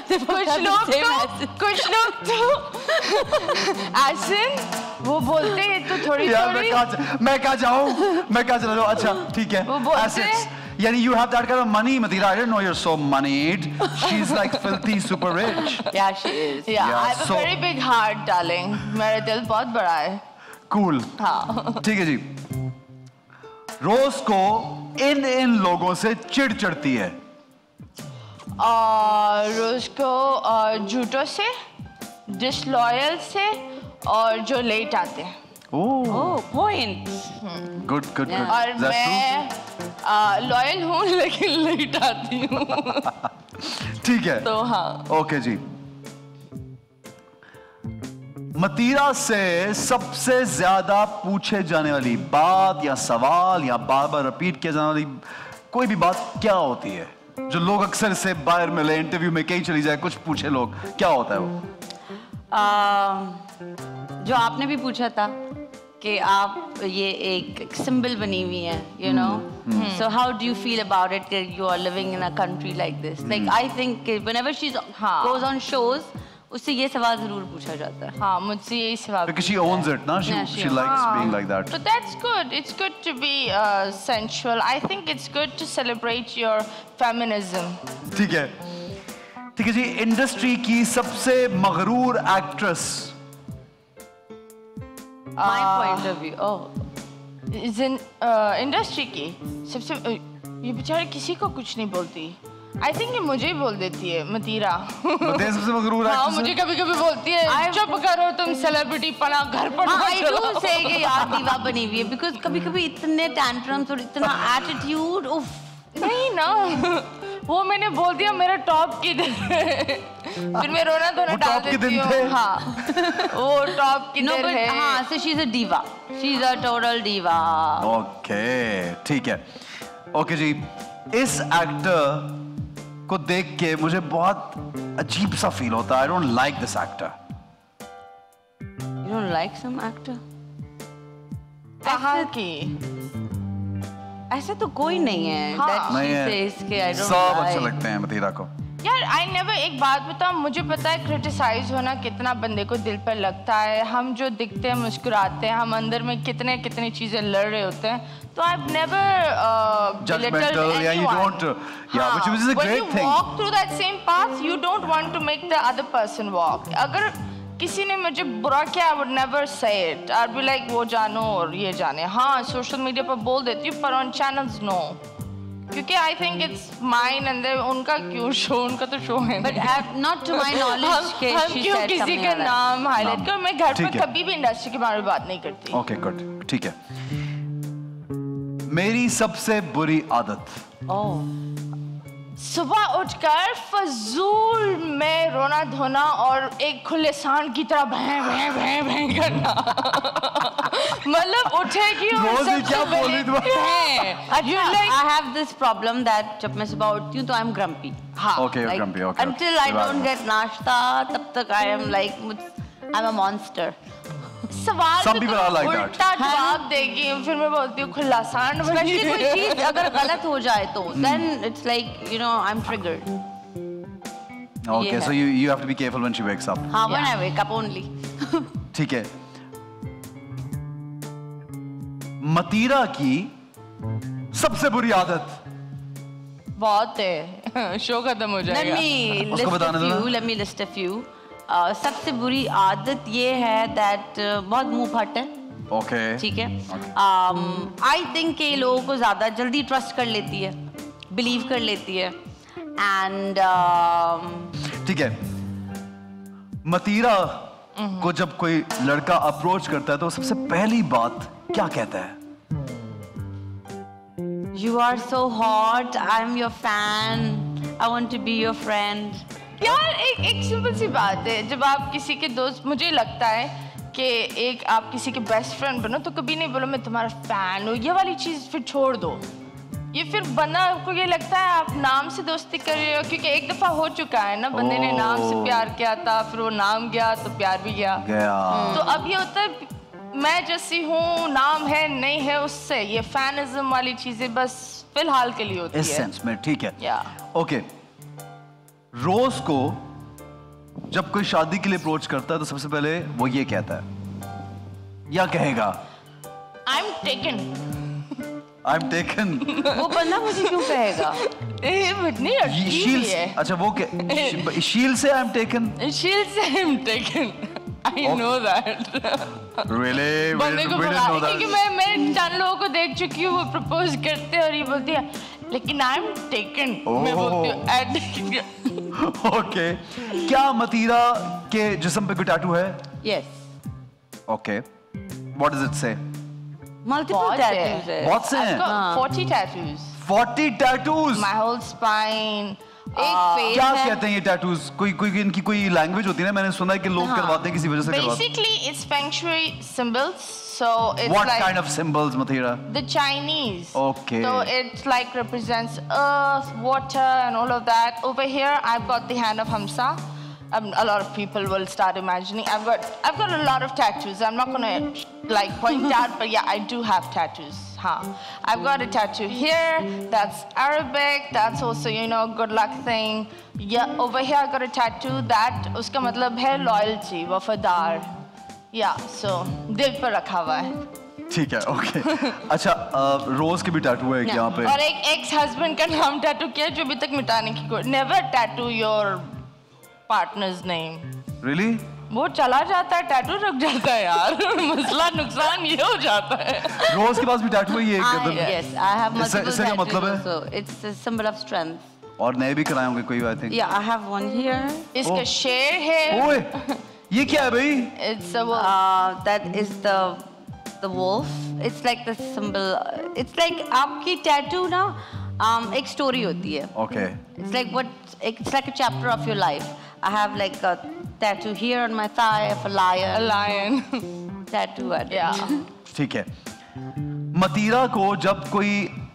कुछ लोग तो एसिड वो बोलते हैं तो थोड़ी यार थोड़ी. मैं कहाँ चला जाऊँ. अच्छा ठीक है. वो बोलते Assets. यानी you have that kind of money, Matiira. I didn't know you're so moneyed. She's like filthy super rich. Yeah, she is. Yeah, Yeah, I have a so- very big heart, darling. मेरा दिल बहुत बड़ा है. Cool. हाँ. ठीक है जी. रोज को इन लोगों से चिढ़ चढ़ती है. और उसको झूठों से, डिसलॉयल से, और जो लेट आते हैं. Oh, point. Good. Yeah. और Is that मैं लॉयल हूँ लेकिन लेट आती हूँ. true? ठीक है. तो हाँ. ओके जी. मतीरा से सबसे ज्यादा पूछे जाने वाली बात या सवाल या बार बार रिपीट किया जाने वाली कोई भी बात क्या होती है, जो लोग अक्सर से बाहर मिले, इंटरव्यू में कहीं चली जाए, कुछ पूछे लोग, क्या होता है वो? जो आपने भी पूछा था कि आप ये एक सिंबल बनी हुई हैं, you know. So how do you feel about it that you are living in a country like this? Like I think whenever she goes on shows, उससे ये सवाल जरूर पूछा जाता है. हाँ, मुझसे यही सवाल. Because she owns it, ना? Yeah, She likes being like that. But that's good. It's good to be sensual. I think it's good to celebrate your feminism. ठीक है. ठीक है जी. इंडस्ट्री की सबसे मगरूर actress. My point of view. Oh. Is in industry की सबसे ये बेचारे किसी को कुछ नहीं बोलती. I think ये मुझे ही बोल देती है, मतीरा. बताइए सबसे मगरूर हाँ, एक्ट्रेस. मुझे कभी-कभी बोलती है, चुप करो तुम, सेलिब्रिटी पना घर पर हाँ, मत I चलाओ. do say कि यार दीवा बनी हुई है, because कभी-कभी इतने tantrums और इतना attitude, उफ. नहीं ना, वो मैंने बोल दिया मेरा टॉप किधर है, फिर मैं रोना धोना वो डाल टॉप के देती दिन हूँ. थे? हाँ, वो टॉप No, किधर but है. हाँ, so she's a diva. She's a total diva. Okay. ठीक है. ओके जी. इस एक्टर को देख के मुझे बहुत अजीब सा फील होता है. I don't like this actor. You don't like some actor? कहाँ की? ऐसा तो कोई नहीं है हाँ। that she नहीं है। says कि I don't सब lie. अच्छे लगते हैं मतीरा को। यार आई नेवर, एक बात बताओ, मुझे पता है क्रिटिसाइज होना कितना बंदे को दिल पर लगता है। हम जो दिखते हैं मुस्कुराते हैं, हम अंदर में कितने कितनी चीजें लड़ रहे होते हैं। तो I never Judgmental, yeah, you don't, yeah, which is a When great you thing. walk through that same path, you don't want to make the other person walk. अगर किसी ने मुझे बुरा किया, I would never say it. I'd be like वो जानो और ये जाने। हाँ, सोशल मीडिया पर बोल देती हूँ, पर ऑन चैनल्स नो, क्योंकि I think it's mine and उनका क्यों शो, उनका तो शो है। But not to my knowledge कि हम she क्यों said किसी something का like that. नाम हाईलाइट कर, मैं घर ठीक पर है। कभी भी इंडस्ट्री के बारे में बात नहीं करती। ओके गुड, ठीक है। मेरी सबसे बुरी आदत। Oh. सुबह उठकर फजूल में रोना धोना और एक खुले सांड की तरह भैं भैं भैं भैं करना। मतलब उठेगी और रोज ही सबसे क्या बोल रही तुम? You're like, I have this problem that जब मैं सुबह उठती हूँ तो I'm grumpy. हाँ, Okay, you're Like, grumpy, okay. Until I don't get नाश्ता, तब तक I am like, I'm a monster. सवाल Some पे people तुम are like that. उल्टा जवाब देगी, फिर मैं बोलती हूँ खुला सांड Especially कोई चीज अगर गलत हो जाए तो, then it's like, you know, I'm triggered. Okay, Yeah. so you have to be careful when she wakes up. हाँ, when Yeah. I wake up only. ठीक है। मतीरा की सबसे बुरी आदत। बहुत है, शो खत्म हो Let जाएगा। me उसको list a बताने दो ना। few. Let me list a few. सबसे बुरी आदत ये है that बहुत मुंह फट है, ओके ठीक है। आई थिंक कि लोगों को ज्यादा जल्दी ट्रस्ट कर लेती है, बिलीव कर लेती है, एंड ठीक है। मतीरा को जब कोई लड़का अप्रोच करता है तो सबसे पहली बात क्या कहता है? You are so hot, I am your fan, I want to be your friend. यार एक सिंपल सी बात है, जब आप किसी के दोस्त, मुझे लगता है कि एक आप किसी के बेस्ट फ्रेंड बनो तो कभी नहीं बोलो मैं तुम्हारा फैन हूँ, ये वाली चीज़ फिर छोड़ दो। ये फिर बंदा को ये लगता है आप नाम से दोस्ती कर रहे हो, क्योंकि एक दफ़ा हो चुका है ना, बंदे ने नाम से प्यार किया था, फिर वो नाम गया तो प्यार भी गया। तो अब ये होता है मैं जैसी हूँ, नाम है नहीं है उससे, ये फैनिज्म वाली चीज़ें बस फिलहाल के लिए होती है। इस सेंस में ठीक है। या ओके, रोज को जब कोई शादी के लिए अप्रोच करता है तो सबसे पहले वो ये कहता है या कहेगा I am taken. I am taken. वो बंदा मुझे क्यों कहेगा? इतनी अजीब है। अच्छा वो she'll say I am taken. She'll say I'm taken. I know that. Really? बंदे को We didn't बुला know that. क्योंकि मैं 4 लोगों को देख चुकी हूँ, वो प्रपोज करते हैं और ये बोलती है लेकिन आई एम टेकन। मैं बोलती हूँ एड। ओके, क्या मतीरा के जिस्म पे कोई टैटू है? Yes, okay, what does it say? Multiple बहुत है। टैटूज है। बहुत से I've हैं? got 40 tattoos. 40 tattoos. My whole spine. एक फेस क्या है। कहते हैं ये टैटूज? कोई इनकी कोई लैंग्वेज होती है ना, मैंने सुना है कि लोग करवाते हैं किसी वजह से करवाते हैं। Basically, it's feng shui symbols. So it's What like kind of symbols, Mathira? the Chinese. Okay. So it like represents earth, water, and all of that. Over here, I've got the hand of Hamsa. A lot of people will start imagining. I've got a lot of tattoos. I'm not gonna like point out, but yeah, I do have tattoos. I've got a tattoo here. That's Arabic. That's also, you know, good luck thing. Yeah, over here I got a tattoo that उसका मतलब है loyalty, वफादार. Yeah, so दिल पर रखा हुआ है. ठीक है, ओके। अच्छा, रोज के भी टैटू है यहाँ पे। और एक एक्स हस्बैंड का नाम टैटू किया जो अभी तक मिटाने की कोशिश। Never tattoo your partner's name. Really? वो चला जाता है, टैटू रुक जाता है यार। मसला नुकसान ये हो जाता है। रोज के पास भी टैटू है ये एक गदर। Yes, I have multiple इससे क्या tattoos मतलब है? also. It's a symbol of strength. और नए भी कराए होंगे कोई, I think. Yeah, I have one here. इसका शेर है। ओए, ये क्या है भाई? It's a wolf. That is the wolf. It's like the symbol. It's like आपकी tattoo ना एक story होती है. Okay, It's like a chapter of your life. I have like a tattoo here on my thigh of a lion. A lion. Tattoo. Yeah. ठीक है। मतीरा को जब कोई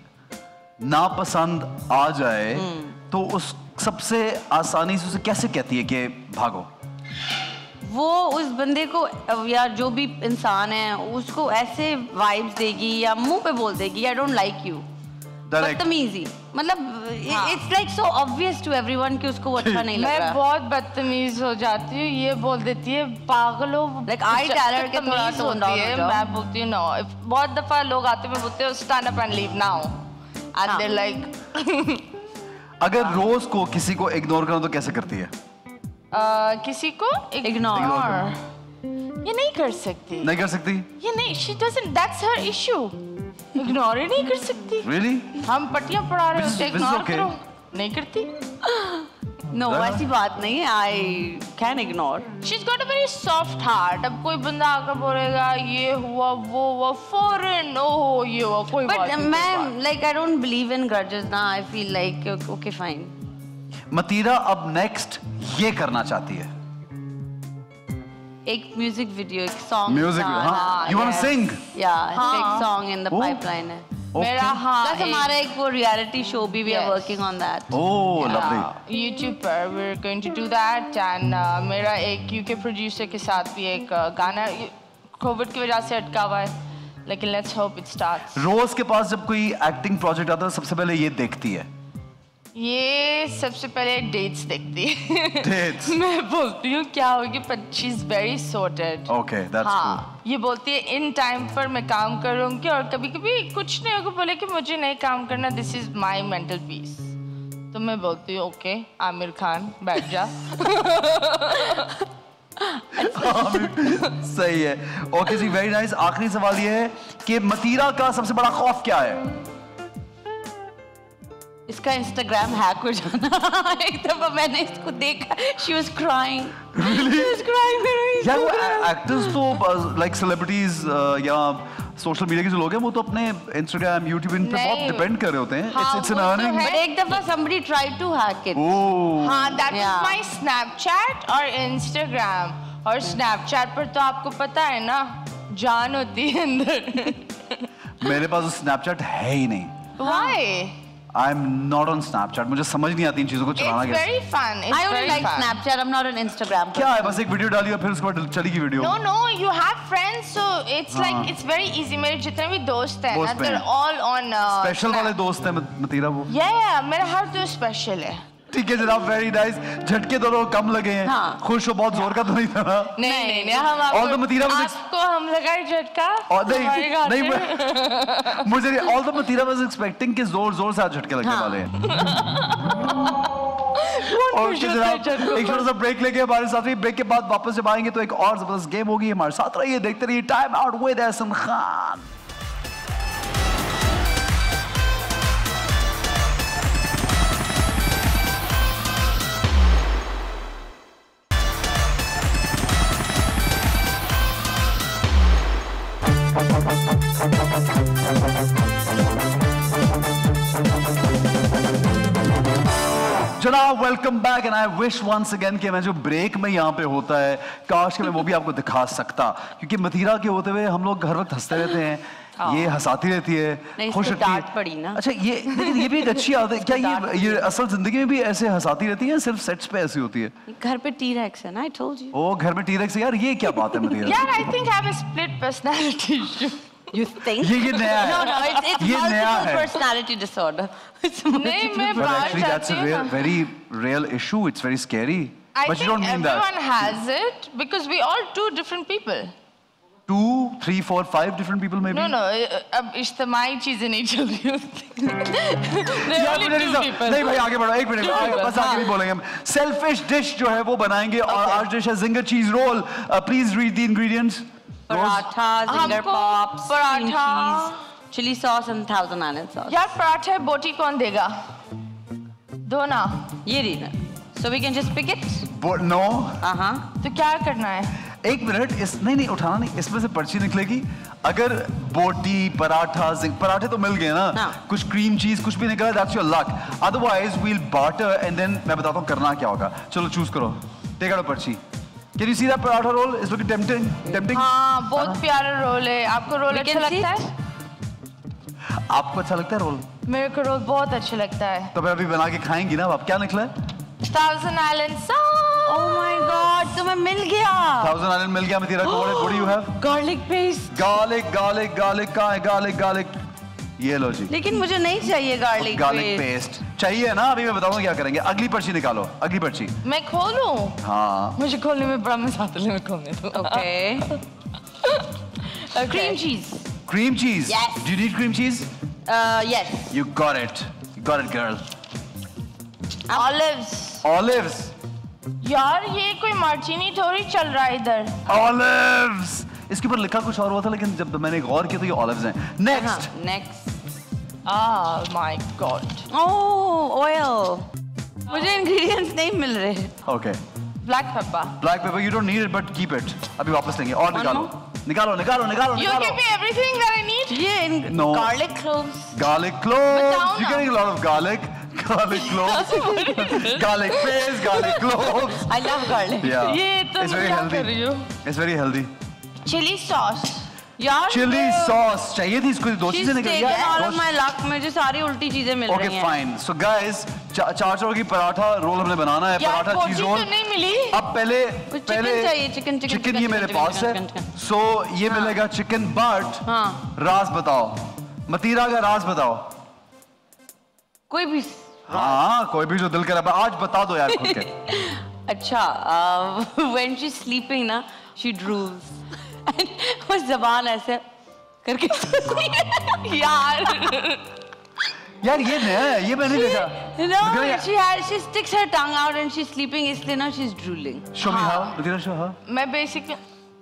नापसंद आ जाए तो उस सबसे आसानी से उसे कैसे कहती है कि भागो? वो उस बंदे को या जो भी इंसान है उसको ऐसे वाइब्स देगी या मुंह पे बोल देगी आई डोंट लाइक यू, बदतमीजी, मतलब it's like so obvious to everyone कि उसको वो अच्छा नहीं लग रहा। मैं बहुत बदतमीज हो जाती हूँ, ये बोल देती है पागलों, लाइक आई टेल हर के थोड़ा टोन डाउन हो जाओ। मैं बोलती हूँ नो, बहुत दफा लोग आते हैं बोलते हैं stand up and leave now and they like. अगर रोज को किसी को इग्नोर करो तो कैसे करती है? किसी को इग्नोर ये नहीं कर सकती, नहीं कर सकती, ये नहीं, she doesn't, that's her issue, ignore ही नहीं कर सकती। Really? हम पट्टियां पढ़ा रहे Which होते, is इग्नोर okay. करो, नहीं करती। नो ऐसी बात नहीं है, I can ignore. She's got a very soft heart। अब कोई बंदा आकर बोलेगा ये हुआ वो हुआ फौरन ओह ये हुआ, कोई बात बट नहीं। मैं like I don't believe in grudges ना, I feel like okay fine. Mathira अब नेक्स्ट ये करना चाहती है, एक म्यूजिक वीडियो, एक सॉन्ग, म्यूजिक, हाँ, you wanna sing? या एक सॉन्ग इन द पाइपलाइन है मेरा। हाँ, प्लस हमारा एक वो रियलिटी शो भी we are Yes. Working on that. Oh lovely. YouTube पर we're going to do that and मेरा एक UK प्रोड्यूसर के साथ भी एक गाना कोविड की वजह से अटका हुआ है, लेकिन let's hope it starts। रोज के पास जब कोई एक्टिंग प्रोजेक्ट आता है सबसे पहले ये देखती है, ये सबसे पहले डेट्स देखती है। Dates? मैं बोलती हूँ क्या होगी, but she's very sorted। Okay, that's हाँ, ये बोलती है इन टाइम पर मैं काम करूँगी और कभी कभी कुछ नहीं होगा, बोले कि मुझे नहीं काम करना, this is my mental peace. तो मैं बोलती हूँ ओके आमिर खान बैठ जा। सही है। ओके जी, वेरी नाइस। आखिरी सवाल ये है कि मतीरा का सबसे बड़ा खौफ क्या है? इसका इंस्टाग्राम हैक हो जाना। एक दफा मैंने इसको देखा, she was crying, she was crying। यार वो एक्टर्स तो लाइक सेलिब्रिटीज या सोशल मीडिया के जो लोग हैं वो तो अपने इंस्टाग्राम यूट्यूब इन पे बहुत नहीं। डिपेंड कर रहे होते हैं। हाँ, इट्स एन वो तो अर्निंग। है। बट एक दफा somebody tried to hack it। Oh हाँ, that is Yeah. My Snapchat और इंस्टाग्राम। और स्नैपचैट पर तो आपको पता है ना, जान होती है अंदर। मेरे पास स्नैपचैट है ही नहीं। Why? I am not on Snapchat, मुझे समझ नहीं आती इन चीजों को चलाना It's कैसे। very fun। It's I only very like fun। Snapchat, I'm not on Instagram। क्या है, बस एक वीडियो डाली और फिर उसके बाद चली गई video. No, no, you have friends, so it's हाँ। like it's very easy। मेरे जितने भी दोस्त हैं ना, दोस्त हैं। they're all on स्पेशल वाले Snap। दोस्त हैं मतीरा वो। Yeah, मेरा हर दोस्त स्पेशल है। ठीक है जनाब, वेरी नाइस। झटके दोनों कम लगे हैं। हाँ। खुश हो, बहुत जोर का तो नहीं था ना? नहीं, हम All the Matheera was आपको हम लगाए झटका। और हमारे गाते में। नहीं मुझे all the Mathira was expecting कि जोर जोर से आज झटके लगने वाले हैं। और जनाब एक छोटा सा ब्रेक लेके हमारे साथ ही, ब्रेक के बाद वापस जब आएंगे तो एक और जबरदस्त गेम होगी। हमारे साथ रहिए, देखते रहिए time out with Ehsan Khan. जनाब welcome back and I wish once again कि मैं जो ब्रेक में यहाँ पे होता है काश कि मैं वो भी आपको दिखा सकता, क्योंकि मतीरा के होते हुए हम लोग हर वक्त हंसते रहते हैं, ये हंसाती रहती है, नहीं, खुश इसको रहती डांट पड़ी ना। अच्छा ये लेकिन ये भी एक अच्छी आदत है क्या? ये असल जिंदगी में भी ऐसे हंसाती रहती है, सिर्फ सेट्स पे ऐसी होती है? घर पे T-Rex है ना, I told you। ओ घर में टीरेक्स है यार, ये क्या बात है मतीरा? यार, I think I have a split personality issue। You think? ये नया है। No, it's ये नया multiple है। personality disorder। It's नहीं, मैं But बाहर actually that's a जाती हूँ ना। very real issue. It's very scary. I But you think don't mean that. everyone has it because we all two different people। 2, 3, 4, 5 different people maybe? No, अब इज्तिमाई चीजें नहीं चल रही होती। There are यार only मुझे two नहीं people। नहीं भाई आगे बढ़ो, एक मिनट बस आगे नहीं बोलेंगे हम। सेल्फिश डिश जो है वो बनाएंगे और आज डिश है zinger cheese roll. Please read the ingredients. Paratha, zinger हमको pops, cream paratha. cheese, chili sauce and Thousand Island sauce। यार पराठे बोटी कौन देगा? दो ना। ये रही ना। So we can just pick it? No तो क्या करना है? एक मिनट, इस नहीं उठाना नहीं, इसमें से पर्ची निकलेगी। अगर बोटी पराठा पराठे तो मिल गए ना, हाँ। कुछ क्रीम चीज कुछ भी निकला, that's your luck. Otherwise we'll barter and then मैं बताता हूँ करना क्या होगा। चलो चूज करो, टेक आउट पर्ची। Can you see that paratha roll? It's looking tempting. हाँ, बहुत प्यारा रोल है। आपको रोल We अच्छा can लगता see है? आपको अच्छा लगता है रोल? मेरे को रोल बहुत अच्छा लगता है। तो मैं अभी बना के खाएंगी ना। अब क्या निकला है? Thousand Island sauce। Oh my God, तुम्हें मिल गया। Thousand Island मिल गया मतीरा को। What do you have? Garlic paste। Garlic कहाँ है? garlic ये लो जी। लेकिन मुझे नहीं चाहिए garlic paste। चाहिए ना, अभी मैं बताऊंगा क्या करेंगे। अगली पर्ची निकालो, अगली पर्ची। मैं खोलूं? हाँ। मुझे खोलने में बड़ा मजा आता है, मैं खोलने दो। Okay। Cream cheese। Cream cheese? Yes। Do you need cream cheese? Yes। You got it, girl। Olives। यार ये कोई मार्टिनी थोड़ी चल रहा है इधर। Olives। इसके ऊपर लिखा कुछ और हुआ था, लेकिन जब मैंने गौर किया तो ये olives हैं। Next। Oh my God। Oh, oil। मुझे ingredients नहीं मिल रहे। Okay। Black pepper। You don't need it, but keep it। अभी वापस लेंगे और निकालो। You give me everything that I need? ये No। garlic cloves। Garlic cloves। बताओ You're ना। getting a lot of garlic cloves। Garlic paste, garlic cloves। I love garlic। Yeah। ये तो It's मैं very क्या healthy। कर रही हूँ? It's very healthy। Chili sauce। यार Chili sauce चाहिए थी इसको, दो She's चीजें निकल taken all of my luck। मुझे सारी उल्टी चीजें मिल रही Okay, हैं। fine। So guys, चार की पराठा रोल हमने बनाना है। यार पराठा चीज पोची रोल। तो नहीं मिली। अब पहले चाहिए, chicken ये मेरे पास है। So ये मिलेगा चिकन, बट हाँ। राज बताओ, मतीरा का राज बताओ। कोई भी। हाँ, कोई भी जो दिल करे, आज बता दो यार खुद के। अच्छा, when she's sleeping ना, she drools। वो ज़बान ऐसे करके यार ये नया है, ये मैंने देखा। No, she sticks her tongue out and she's sleeping, इसलिए ना she's drooling। Show me how, Mathira show how। मैं बेसिकली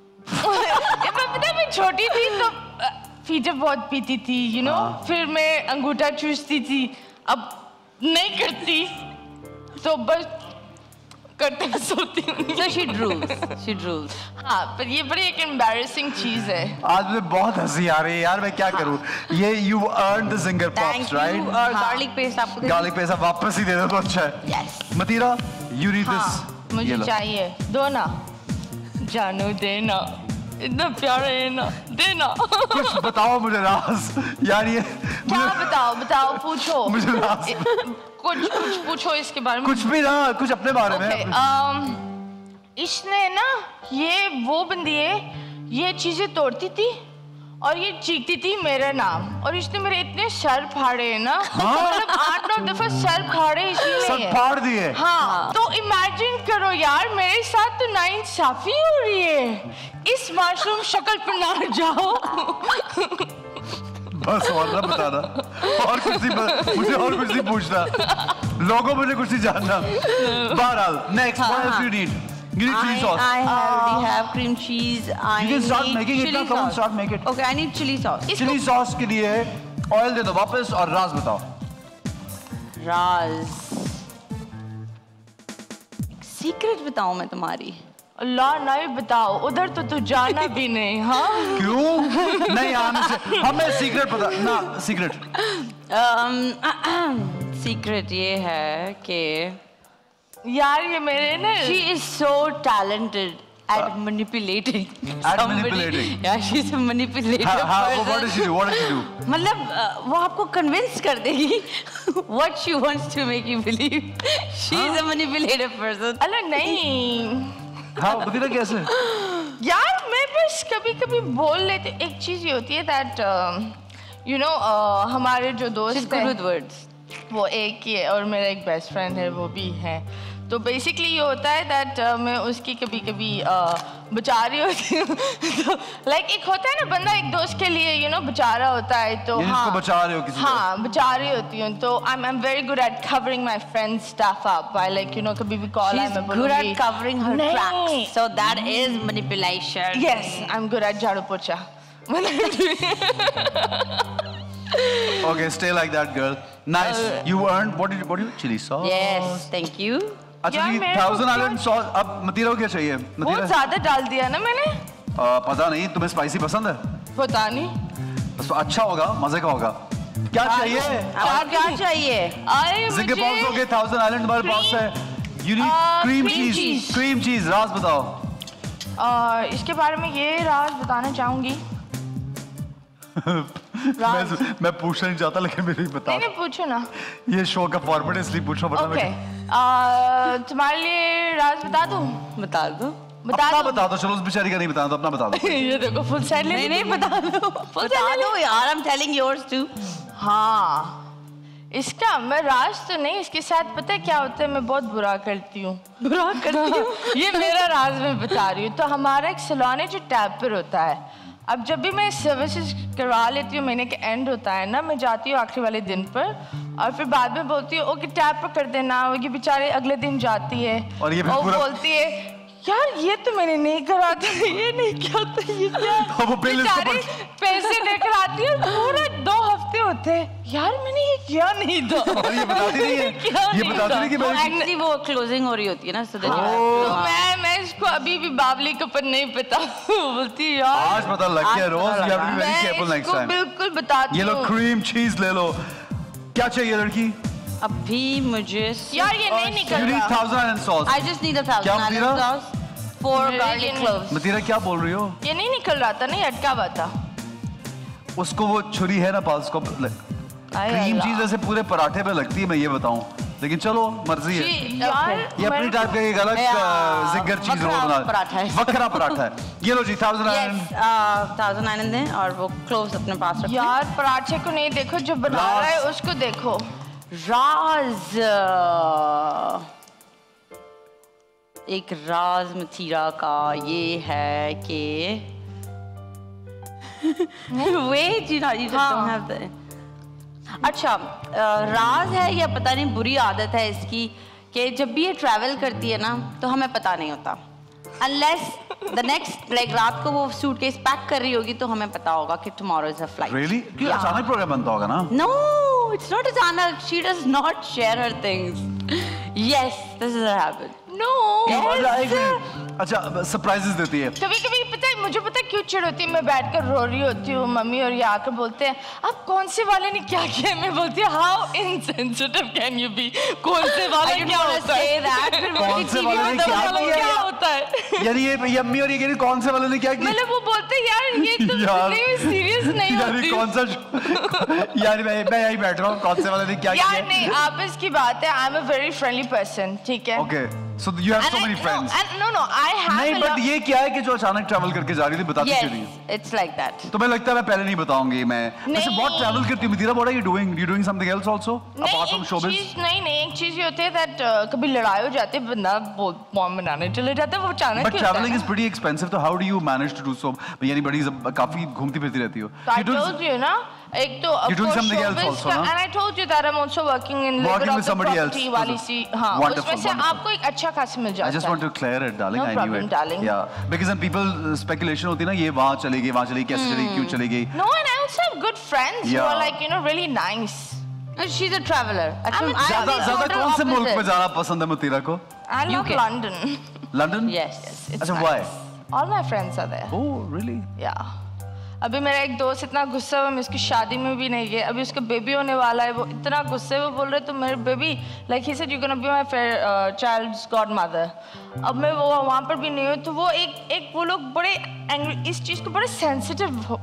मैं छोटी थी तो फीचर बहुत पीती थी, you know। फिर मैं अंगूठा चूसती थी, अब नहीं करती, तो बस करते सोती हूँ। So she drools। हाँ, पर ये बड़ी एक embarrassing चीज है। आज मुझे बहुत हंसी आ रही है यार, मैं क्या करूँ। ये you earned the zinger pops, Thank you। right? और garlic paste आपको Garlic paste आप वापस ही दे दो तो अच्छा है। Yes। Matira, you need this। हाँ, मुझे चाहिए, दो ना, जानू देना, इतना प्यारा है ना, देना। कुछ बताओ मुझे राज यार, ये क्या बताओ पूछो। मुझे राज कुछ पूछो इसके बारे में। कुछ भी ना, कुछ अपने बारे में। इसने ना, ये वो बंदी है, ये चीजें तोड़ती थी और ये चीखती थी मेरा नाम, और इसने मेरे इतने सर फाड़े हैं ना, मतलब 8-9 दफा सर फाड़े इसलिए। सर फाड़ दिए। हाँ, तो इमेजिन करो यार, मेरे साथ तो नाइंसाफी हो रही है। इस मासूम शक्ल पर ना जाओ। बस और ना बताना, और कुछ नहीं, मुझे और कुछ नहीं पूछना, लोगों मुझे कुछ नहीं जानना। बहरहाल, next, what else do you need? You need chili sauce। I already have cream cheese। You can start making it now, come on, start make it। Okay, I need chili sauce। Chili sauce के लिए oil दे दो वापस, और राज बताओ। राज, secret बताऊं मैं तुम्हारी? अल्लाह नहीं बताओ, उधर तो तू जाना भी नहीं। हाँ, क्यों नहीं आने से? हमें सीक्रेट पता ना, सीक्रेट। सीक्रेट ये है कि यार ये मेरे ना, she is so talented at manipulating somebody। manipulating। Yeah, she's a manipulative person। What does she do? What does she do? मतलब वो आपको कन्विंस कर देगी what she wants to make you believe। she is a manipulative person। अल्लाह नहीं। हाँ, मतीरा कैसे? यार मैं बस कभी कभी बोल लेती, एक चीज ये होती है that you know हमारे जो दोस्त हैं, good words। वो एक ही है और मेरा एक बेस्ट फ्रेंड है, वो भी है। तो बेसिकली ये होता है दैट मैं उसकी कभी कभी बचा रही होती हूँ। तो लाइक एक होता है ना, बंदा एक दोस्त के लिए यू नो बेचारा होता है, तो हाँ, बचा रहे हो किसी को। हाँ, बचा रही होती हूँ। तो I am very good at covering my friends stuff up. I like you know कभी भी call She's good at covering her tracks, so that is manipulation। Yes, I'm good at झाड़ू पोछा। Okay, stay like that, girl. Nice. You earned what did you chili sauce? Yes, thank you। अच्छा यार, जी, मेरे को Thousand क्या- Island sauce। अब मतीरा को क्या चाहिए? बहुत ज्यादा डाल दिया ना मैंने। पता नहीं, तुम्हें स्पाइसी पसंद है? पता नहीं। बस तो अच्छा होगा, मजे का होगा। क्या चाहिए? आपको क्या चाहिए? अरे जिंगे पॉप्स हो मुझे गए, Thousand Island तुम्हारे पास है। You need cream cheese। Cream cheese, राज बताओ। इसके बारे में ये राज बताना चाहूंगी। मैं पूछना नहीं चाहता, लेकिन मेरे ही बता। नहीं पूछो ना। ये शो का फॉर्मेट है, इसलिए पूछो, वरना ओके मैं तुम्हारे लिए राज बता दूं? बता दो। अपना बता दो, चलो उस बेचारी का नहीं बताना तो अपना बता दो। ये देखो फुल साइड ले। नहीं बता दो, बता दो यार, I am telling yours too. हाँ इसका मैं राज तो नहीं, इसके साथ पता है क्या होता है, मैं बहुत बुरा करती हूँ। बुरा करती हूँ? ये मेरा राज मैं बता रही हूँ। तो हमारा एक सैलून है जो टैब पर होता है। अब जब भी मैं सर्विसेज करवा लेती हूँ, महीने के एंड होता है ना, मैं जाती हूँ आखिरी वाले दिन पर और फिर बाद में बोलती हूँ ओके टैब पर कर देना। ये बेचारे अगले दिन जाती है और ये बोलती है यार ये तो मैंने नहीं करा था, ये नहीं किया था, ये क्या। वो बिल पैसे लेकर आती है, पूरे 2 हफ्ते होते हैं यार मैंने ये किया नहीं था। और ये बताती नहीं है, ये बताती नहीं कि एक्चुअली वो क्लोजिंग हो रही होती है ना, so that तो मैं इसको अभी भी बावली का पर नहीं पता। बोलती है यार आज पता लग गया रोज, you have to be very careful next time. बिल्कुल बताती हूँ। ये लो क्रीम चीज ले लो। क्या चाहिए लड़की? अभी मुझे यार ये नहीं निकल You need रहा। 1000 and sauce. I just need 1000 क्या and Matira? sauce, 4 garlic cloves. मतीरा क्या बोल रही हो? ये नहीं निकल रहा था, नहीं अटका हुआ था। उसको वो छुरी है ना पास, उसको क्रीम चीज ऐसे पूरे पराठे पे लगती है, मैं ये बताऊं, लेकिन चलो मर्जी है। यार ये अपनी टाइप का एक अलग जिगर चीज रोल बना पराठा है। वखरा पराठा है। ये लो जी 1000 Yes, 1000 and दें और वो क्लोव्स अपने पास रखें। यार पराठे को नहीं देखो, जो बना रहा है उसको देखो। राज, एक राज मथीरा का ये है कि wait, you don't have the. अच्छा, राज है या पता नहीं बुरी आदत है इसकी कि जब भी ये ट्रैवल करती है ना तो हमें पता नहीं होता, unless the next like रात को वो सूटकेस पैक कर रही होगी तो हमें पता होगा कि tomorrow is a flight. Really? क्यों अचानक प्रोग्राम बनता होगा ना? No, it's not अचानक. She does not share her things. Yes, this is her habit. No. अच्छा सरप्राइजेस देती है। कभी कभी पता है मुझे, पता है क्यों चिढ़ होती है, मैं बैठकर रो रही होती हूँ, मम्मी और ये आकर बोलते हैं आप कौन से वाले ने क्या किया, मैं बोलती हूँ how insensitive can you be, कौन से वाले क्या होता है, कौन से वाले ने क्या होता है। यानी ये अम्मी और ये कह रही कौन से वाले ने क्या किया, मतलब वो बोलते हैं यार ये तो नहीं सीरियस नहीं होती। कौन सा यार मैं यही बैठ रहा हूँ, कौन से वाले ने क्या किया। यार नहीं आपस की बात है, I am a very friendly person, ठीक है। Okay so you have so many friends. No I have नहीं बट ये क्या है कि जो अचानक ट्रैवल करके जा रही थी, बताती क्यों नहीं? It's like that. तो मैं लगता है मैं पहले नहीं बताऊंगी। मैं वैसे बहुत ट्रैवल करती हूँ Mathira, what are you doing? You doing something else also apart from showbiz? नहीं एक चीज ये होती है दैट कभी लड़ाई हो जाती है, बंदा बॉम्ब बनाने चले जाता है, वो अचानक but travelling is pretty expensive, तो how do you manage to do so? यानी बड़ी काफी घूमती फिरती रहती हो। I told you ना, एक तो You're doing something else also, ना? and I told you that I'm also working in Working with somebody else. वाली सी, हाँ Wonderful, उसमें से wonderful. आपको एक अच्छा खासा मिल जाता है। I just want to clear it, darling. No I knew problem, it. darling. Yeah, because then people speculation होती है ना, ये वहाँ चली गई, कैसे चली, क्यों चली गई? No, and I also have good friends who Yeah. are like really nice. She's a traveler. ज़्यादा कौन से मुल्क में जाना पसंद है मतीरा को? I love UK. London. London? Yes. It's अच्छा, nice. why? All my friends are there. Oh, really? Yeah. अभी मेरा एक दोस्त इतना गुस्सा हुआ, मैं उसकी शादी में भी नहीं गई, अभी उसका बेबी होने वाला है, वो इतना गुस्से में बोल रहे तो मेरे baby like he said you gonna be my child's godmother. अब मैं वो वहाँ पर भी नहीं हूँ, तो वो एक वो लोग बड़े एंग्री, इस चीज़ को बड़े सेंसिटिव हो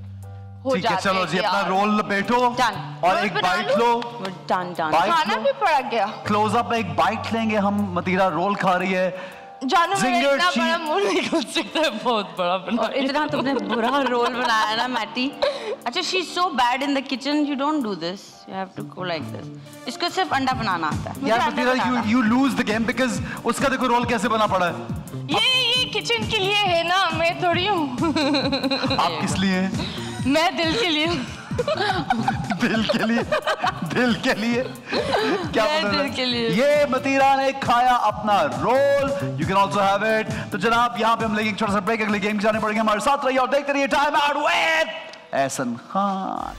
ठीक है, चलो जी अपना रोल लपेटो और एक बाइट लो। Done. खाना भी पड़ गया। क्लोज अप एक बाइट लेंगे हम, मतीरा रोल खा रही है। जानू मेरा Zinger इतना cheese. बड़ा मुंह निकल सकता है, बहुत बड़ा बना। और इतना तुमने बुरा रोल बनाया ना मैटी। अच्छा, she's so bad in the kitchen. You don't do this. You have to go like this. इसको सिर्फ अंडा बनाना आता है। यार मतीरा you lose the game because उसका देखो रोल कैसे बना पड़ा है। ये किचन के लिए है ना, मैं थोड़ी हूँ। आप किस लिए हैं? मैं दिल के लिए हूँ। दिल के लिए क्या मैं दिल के लिए। ये मतीरा ने खाया अपना roll, you can also have it. तो जनाब यहाँ पे हम लेंगे एक छोटा सा ब्रेक, अगले गेम जाने पड़ेंगे, हमारे साथ रहिए और देखते रहिए time out with Ehsan Khan.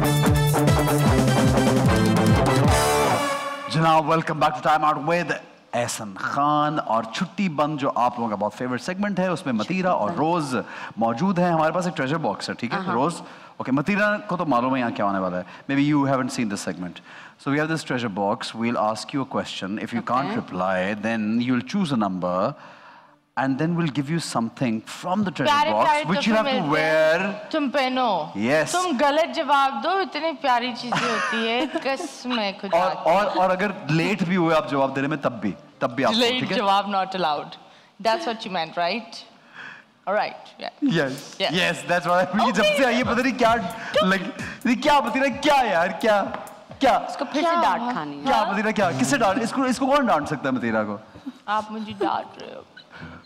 Now, welcome back to Time Out with Ehsan Khan. और छुट्टी बंद जो आप लोगों का बहुत फेवरेट सेगमेंट है, उसमें मतीरा और रोज मौजूद हैं। हमारे पास एक ट्रेजर बॉक्स है, ठीक है रोज? ओके, मतीरा को तो मालूम है यहाँ क्या होने वाला है। Maybe you haven't seen this segment. So we have this treasure box. We'll ask you a question. If you can't reply, then you'll choose a number, and then we'll give you something from the treasure box, which you'll have to wear. तुम पहनो। Yes. तुम गलत जवाब दो, इतनी प्यारी चीजें होती है, कसम है खुदा की। और अगर लेट भी हुए आप जवाब देने में, तब भी आपको, Late ठीक है? जवाब not allowed. That's what you meant, right? All right. Yeah. Yes, that's what I mean. जब से आई है पता नहीं क्या क्या मतीरा, क्या यार, क्या इसको फिर से डांट खानी है। क्या मतीरा, क्या किससे डांट? इसको कौन डांट सकता है मतीरा को? आप मुझे डांट रहे हो।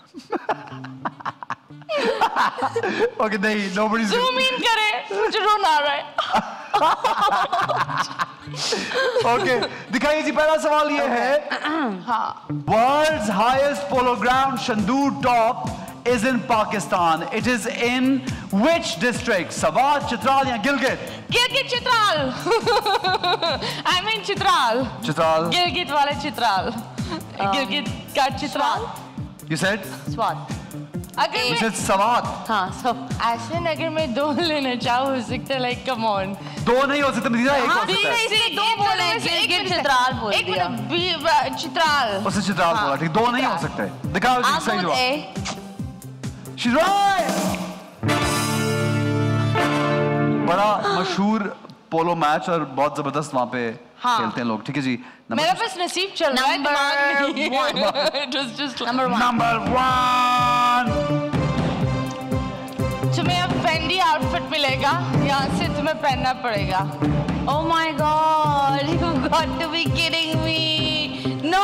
Okay, नहीं, nobody's. Zoom in करे, मुझे रोना आ रहा है। Okay, दिखाइए जी, पहला सवाल ये है। हाँ। World's highest polo ground, Shandur Top, is in Pakistan. It is in which district? Swat, Chitral या Gilgit? Gilgit Chitral. I mean Chitral. Chitral. Gilgit वाले चित्राल। गिलगित का चित्राल। You said? स्वाद। अगर You मैं said Swat. हाँ, सब। ऐसे न अगर मैं दो लेना चाहूँ, हो सकता है like come on। दो नहीं हो सकते मतीरा, एक हो सकता है। इसने दो बोले, गिलगित चित्राल बोल दिया। एक मिनट, चित्राल। उसने चित्राल बोला, ठीक? दो नहीं हो सकते। दिखाओ जी सही जवाब। She's right. बड़ा मशहूर पोलो मैच और बहुत जबरदस्त वहाँ पे खेलते हैं लोग, ठीक है जी? मेरा बस नसीब चल रहा है, दिमाग नहीं। Just Number one. Number one. तुम्हें अब फेंडी आउटफिट मिलेगा, यहाँ से तुम्हें पहनना पड़ेगा। Oh my God! You got to be kidding me! No!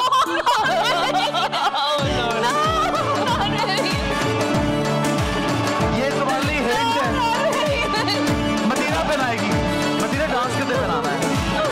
ये तुम्हारी हिंट है। मतीरा पहनाएगी, मतीरा डांस करते पहनाना है।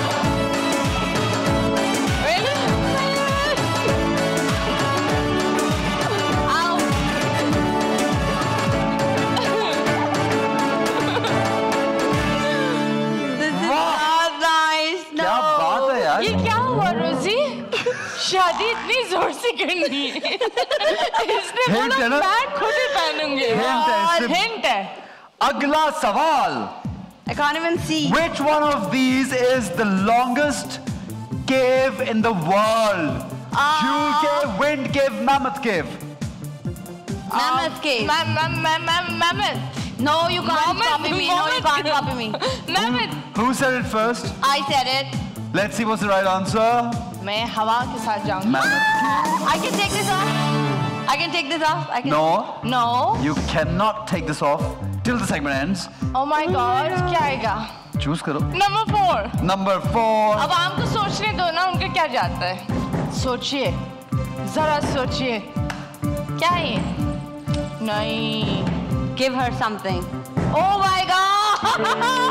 क्या बात है यार? ये क्या हुआ रोजी? शादी इतनी जोर से करनी है। इसने Hint है बोला ना? मैं खुद ही पहनूंगी। Hint है, और इससे- हिंट है। अगला सवाल। I can't even see. Which one of these is the longest cave in the world? Jewel Cave, Wind Cave, Mammoth Cave. Mammoth cave. Mammoth। No, you can't copy me. No, you can't copy me. Mammoth। Who said it first? I said it. Let's see what's the right answer. मैं हवा के साथ जाऊंगी। Mammoth. I can take this off. I can take this off. I can. No, No। you cannot take this off till the segment ends. Oh my God, क्या आएगा? Choose करो. Number 4। Number 4. अब आपको सोचने दो ना, उनका क्या जाता है? सोचिए, जरा सोचिए। क्या है ये? नहीं। Give her something. Oh my God!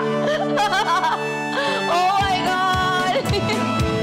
Oh my God!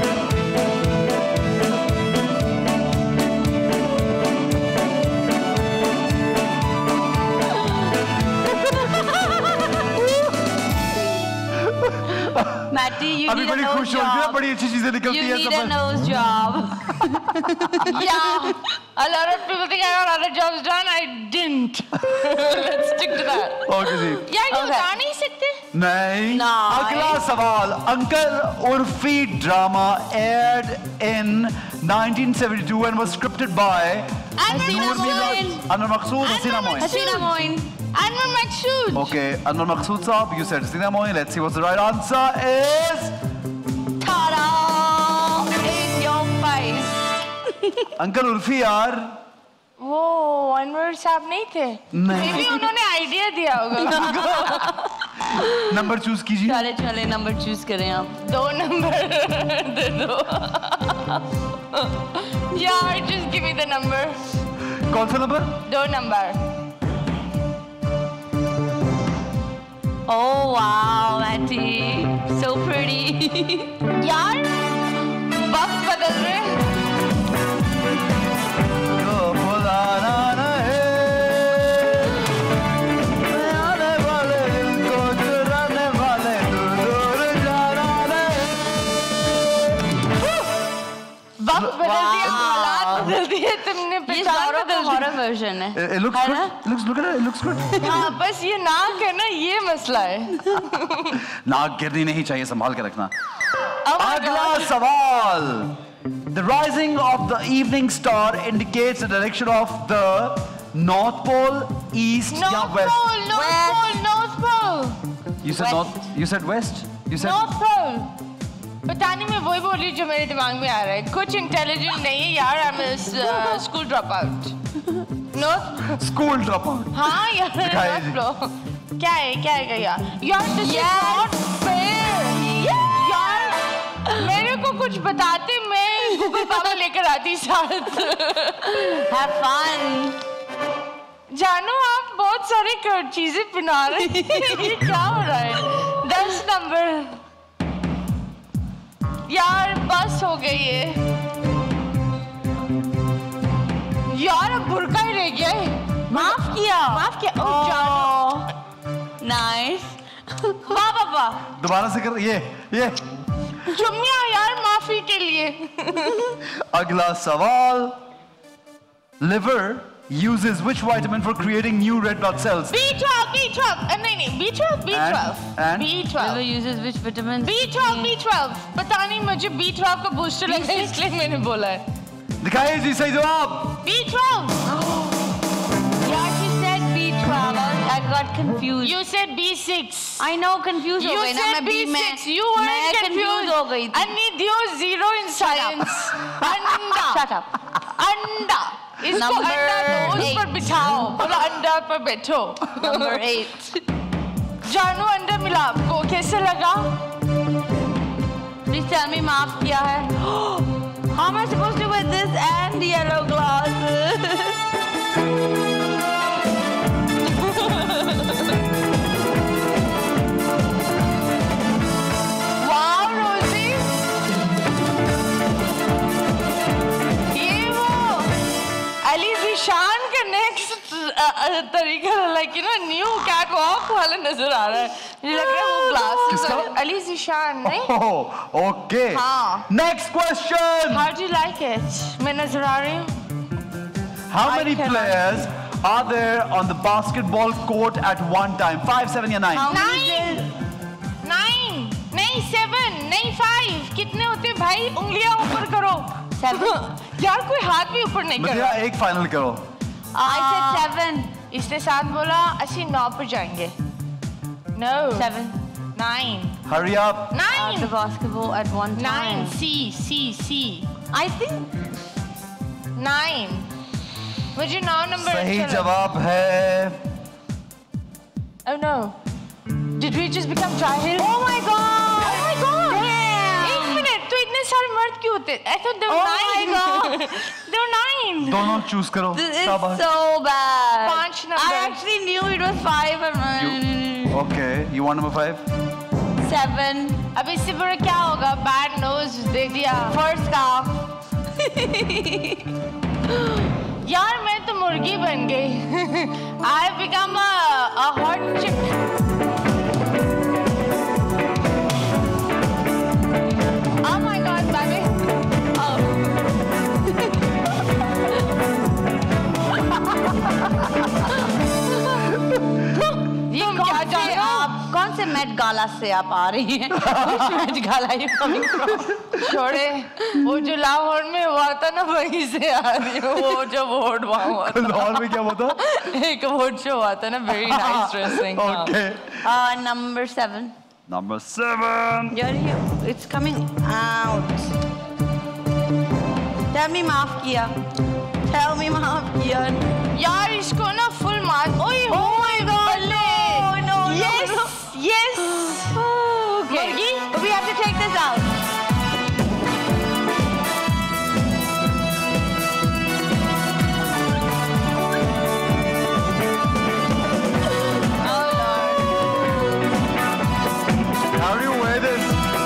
Matty, you अभी need a बड़ी nose खुश हो रही है, job. बड़ी अच्छी चीजें निकलती You है need a सब। nose job. Yeah, a lot of people think I got other jobs done. I didn't. Let's stick to that. Okay जी। यार ये बता नहीं सकते? नहीं। No. अगला सवाल। Uncle Urfi drama aired in 1972 and was scripted by Hasina Moin. Anwar Maqsood, Hasina Moin. Hasina Moin. Anwar Maqsood. Okay, Anwar Maqsood साहब, you said Hasina Moin. Let's see what's the right answer is. Ta-da! In your face. Uncle Urfi यार। वो अनवर साहब नहीं थे? नहीं। Maybe उन्होंने idea दिया होगा। नंबर चूज कीजिए। चले चले नंबर चूज करें आप। 2 नंबर दे दो। यार just give me the number. कौन सा number? 2 number. Oh wow, Matty, so pretty. यार वक्त बदल रहे। जो बुलाना नहीं, आने वाले दिल को चुराने वाले दूर जाना नहीं। वक्त बदल दिया वर्जन है। It looks है good. ना? Look at it. It looks good. हाँ बस ये नाक है ना, ये मसला है। नाक गिरनी नहीं चाहिए, संभाल के रखना। Oh my अगला God. सवाल। The rising of the evening star indicates the direction of the North Pole, East, या North West. Pole, North West. Pole, North Pole, You said West. North. You said West. You said. North Pole। पता नहीं, मैं वही बोल रही हूँ जो मेरे दिमाग में आ रहा है। कुछ इंटेलिजेंट नहीं है यार, I'm a school dropout। North, School dropout. हाँ यार, दिखाइए North जी। Pole। क्या है यार? यार this is not fair। यार मेरे को कुछ बताते, मैं गूगल पापा लेकर आती साथ। Have fun. जानो आप बहुत सारे चीजें पिना रहे हैं। ये क्या हो रहा है? 10 नंबर। यार बस हो गई है यार, अब बुरका ही रह गया है। माफ किया। माफ किया। ओह जानो, नाइस। वाह पापा। दोबारा से कर ये। चुम्मिया यार, माफी के लिए। अगला सवाल। Liver uses which vitamin for creating new red blood cells? B12, B12, नहीं, B12, And? Liver B12, uses which vitamins? B12, पता नहीं, मुझे B12 का बूस्टर लगा है, इसलिए मैंने बोला है। दिखाइए जी सही जवाब। B12, Yeah, she said B12. I got confused. you said B6, I know, confused हो you गई ना said मैं B में। B6, you were मैं confused हो गई थी। Anidyo 0 in science। अंडा, Shut up. अंडा, इसको Number अंडा नोज 8. पर बिठाओ, बोला अंडा पर बैठो। Number 8. जानू अंडा मिला आपको, कैसे लगा? Please tell me माफ किया है। How am I supposed to wear this and yellow glasses? वाह रोजी, ये वो अली ज़ीशान का नेक्स्ट तरीका, like you know new cat walk वाला नजर आ रहा है। मुझे लग रहा है वो ग्लासेस किसका? अली ज़ीशान नहीं। Oh, okay. हाँ। Next question. How do you like it? मैं नजर आ रही हूँ। How I many cannot. players are there on the basketball court at one time? 5, 7 या 9? 9 नहीं 7 नहीं 5, कितने होते हैं भाई? उंगलियां ऊपर करो। 7. यार कोई हाथ भी ऊपर नहीं कर मदिरा रहा। एक फाइनल करो। I said 7. इसने 7 बोला, ਅਸੀਂ 9 पर जाएंगे। No 7. 9 Hurry up. 9 The basketball at one 9 time. C I think 9। मुझे 9 नंबर सही अच्छा लगा। जवाब है। Oh no, did we just become jahil? Oh my god! Oh my god! Damn! एक मिनट, तो इतने सारे मर्द क्यों होते? I thought there Oh were my 9. God. There were 9. दोनों चूज करो। this is शाबाश। so bad. 5 number. I actually knew it was 5 and Okay, you want number 5? 7. अब इससे बड़ा क्या होगा? Bad nose दे दिया। First calf. यार मैं तो मुर्गी बन गई। I become a hot chick. Oh my God, baby. ये तुम क्या जान रहे हो? आप कौन से मेट गाला से आप आ रही हैं? Which Met Gala you coming from? छोड़े, वो जो लाहौर में हुआ था ना, वहीं से आ रही हूँ। वो जो वोट वहाँ हुआ था, लाहौर में क्या होता? एक वोट शो हुआ था ना, very nice dressing। Okay. Number 7. Number 7. It's coming out. Tell me माफ किया. Tell me माफ किया. यार इसको ना फुल मार। ओए Oh my God! No! Yes, yes. Okay. मुर्गी? We have to take this out. How do you wear this?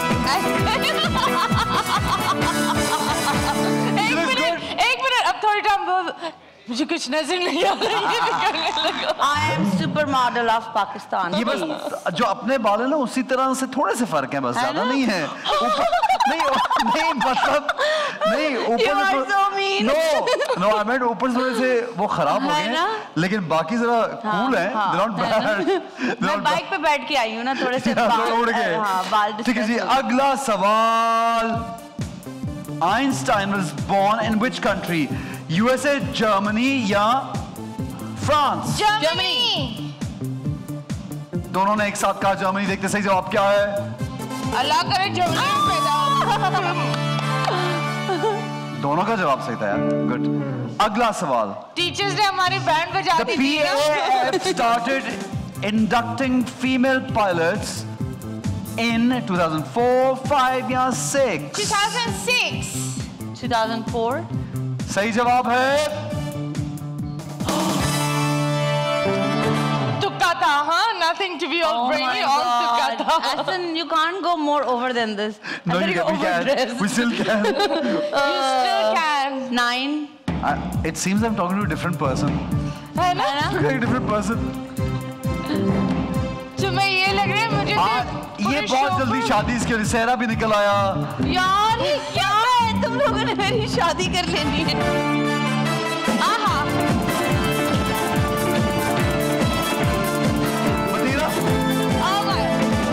एक मिनट, अब थोड़ी टाइम मुझे कुछ नजर नहीं आ रहा है, ये भी करने लगा। I am supermodel of Pakistan. ये बस जो अपने बाल है ना, उसी तरह से थोड़े से फर्क है, बस है ज्यादा ना? नहीं है। ऊपर नहीं मतलब नहीं You are so mean. No I mean ऊपर थोड़े से वो खराब हो गए लेकिन बाकी जरा कूल है, they're not bad. मैं बाइक पे बैठ के आई हूँ ना, थोड़े से बाल उड़ गए. बाल. ठीक है जी, अगला सवाल. Einstein was born in which country? USA, Germany या फ्रांस? जर्मनी. दोनों ने एक साथ कहा जर्मनी. देखते सही जवाब क्या है. अल्लाह करे जर्मनी में पैदा हो. दोनों का जवाब सही था यार. गुड. अगला सवाल. टीचर्स ने हमारी बैंड बजा The दी थी. PAF started inducting female pilots in 2004, 5 या 6? 2006. 2004. सही जवाब है. तुक्का था, हाँ? Nothing to be all brainy, all तुक्का था. Asan, you can't go more over than this. No, we can. We still can. You still can. 9. It seems I'm talking to a different person. है ना? A different person. तुम्हें ये लग रहा है मुझे ये बहुत जल्दी शादी इसके लिए सहरा भी निकल आया. यार ये क्या है, तुम लोगों ने मेरी शादी कर लेनी है. आहा. मदीरा. Oh my.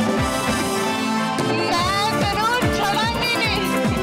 मैं जरूर छलांगी नहीं.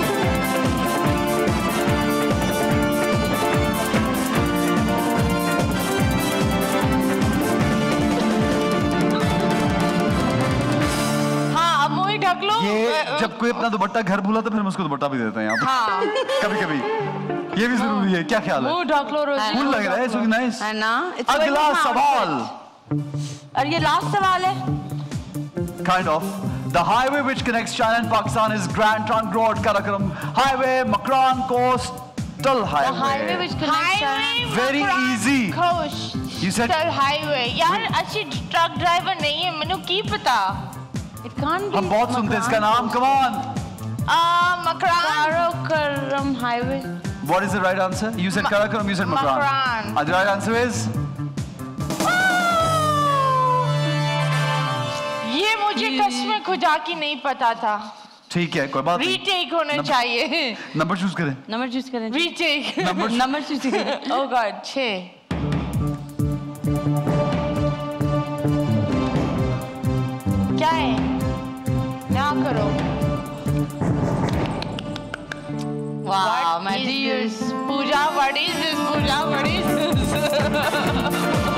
हाँ, अब मुझे ढक लो. ये जब कोई अपना दुपट्टा घर भूला तो फिर हम उसको दुपट्टा भी देते हैं यहाँ पे. हाँ. कभी कभी ये भी जरूरी है. क्या ख्याल है? मुंह ढक लो रोजी. कूल लग रहा है. So nice. है ना? अगला सवाल. और ये लास्ट सवाल है. Kind of. The highway which connects China and Pakistan is Grand Trunk Road, Karakoram Highway, Makran Coastal Highway. The highway which connects China. Very easy. Coast. You said- highway. यार अच्छी ट्रक ड्राइवर नहीं है, मैंने की पता. It can't be. हम बहुत सुनते हैं इसका नाम. Come on. Makran. Karakoram Highway. What is the right answer? You said Karakoram, you said Makran. Makran. The right answer is? ये मुझे कसम खुदा की नहीं पता था. ठीक है, कोई बात नहीं. रीटेक होना चाहिए. नंबर चूज करें. नंबर चूज करें. रीटेक. नंबर चूज करें. Oh God. 6. क्या है? ना करो. Wow, What is this? Pooja, what is this? Pooja, what is this?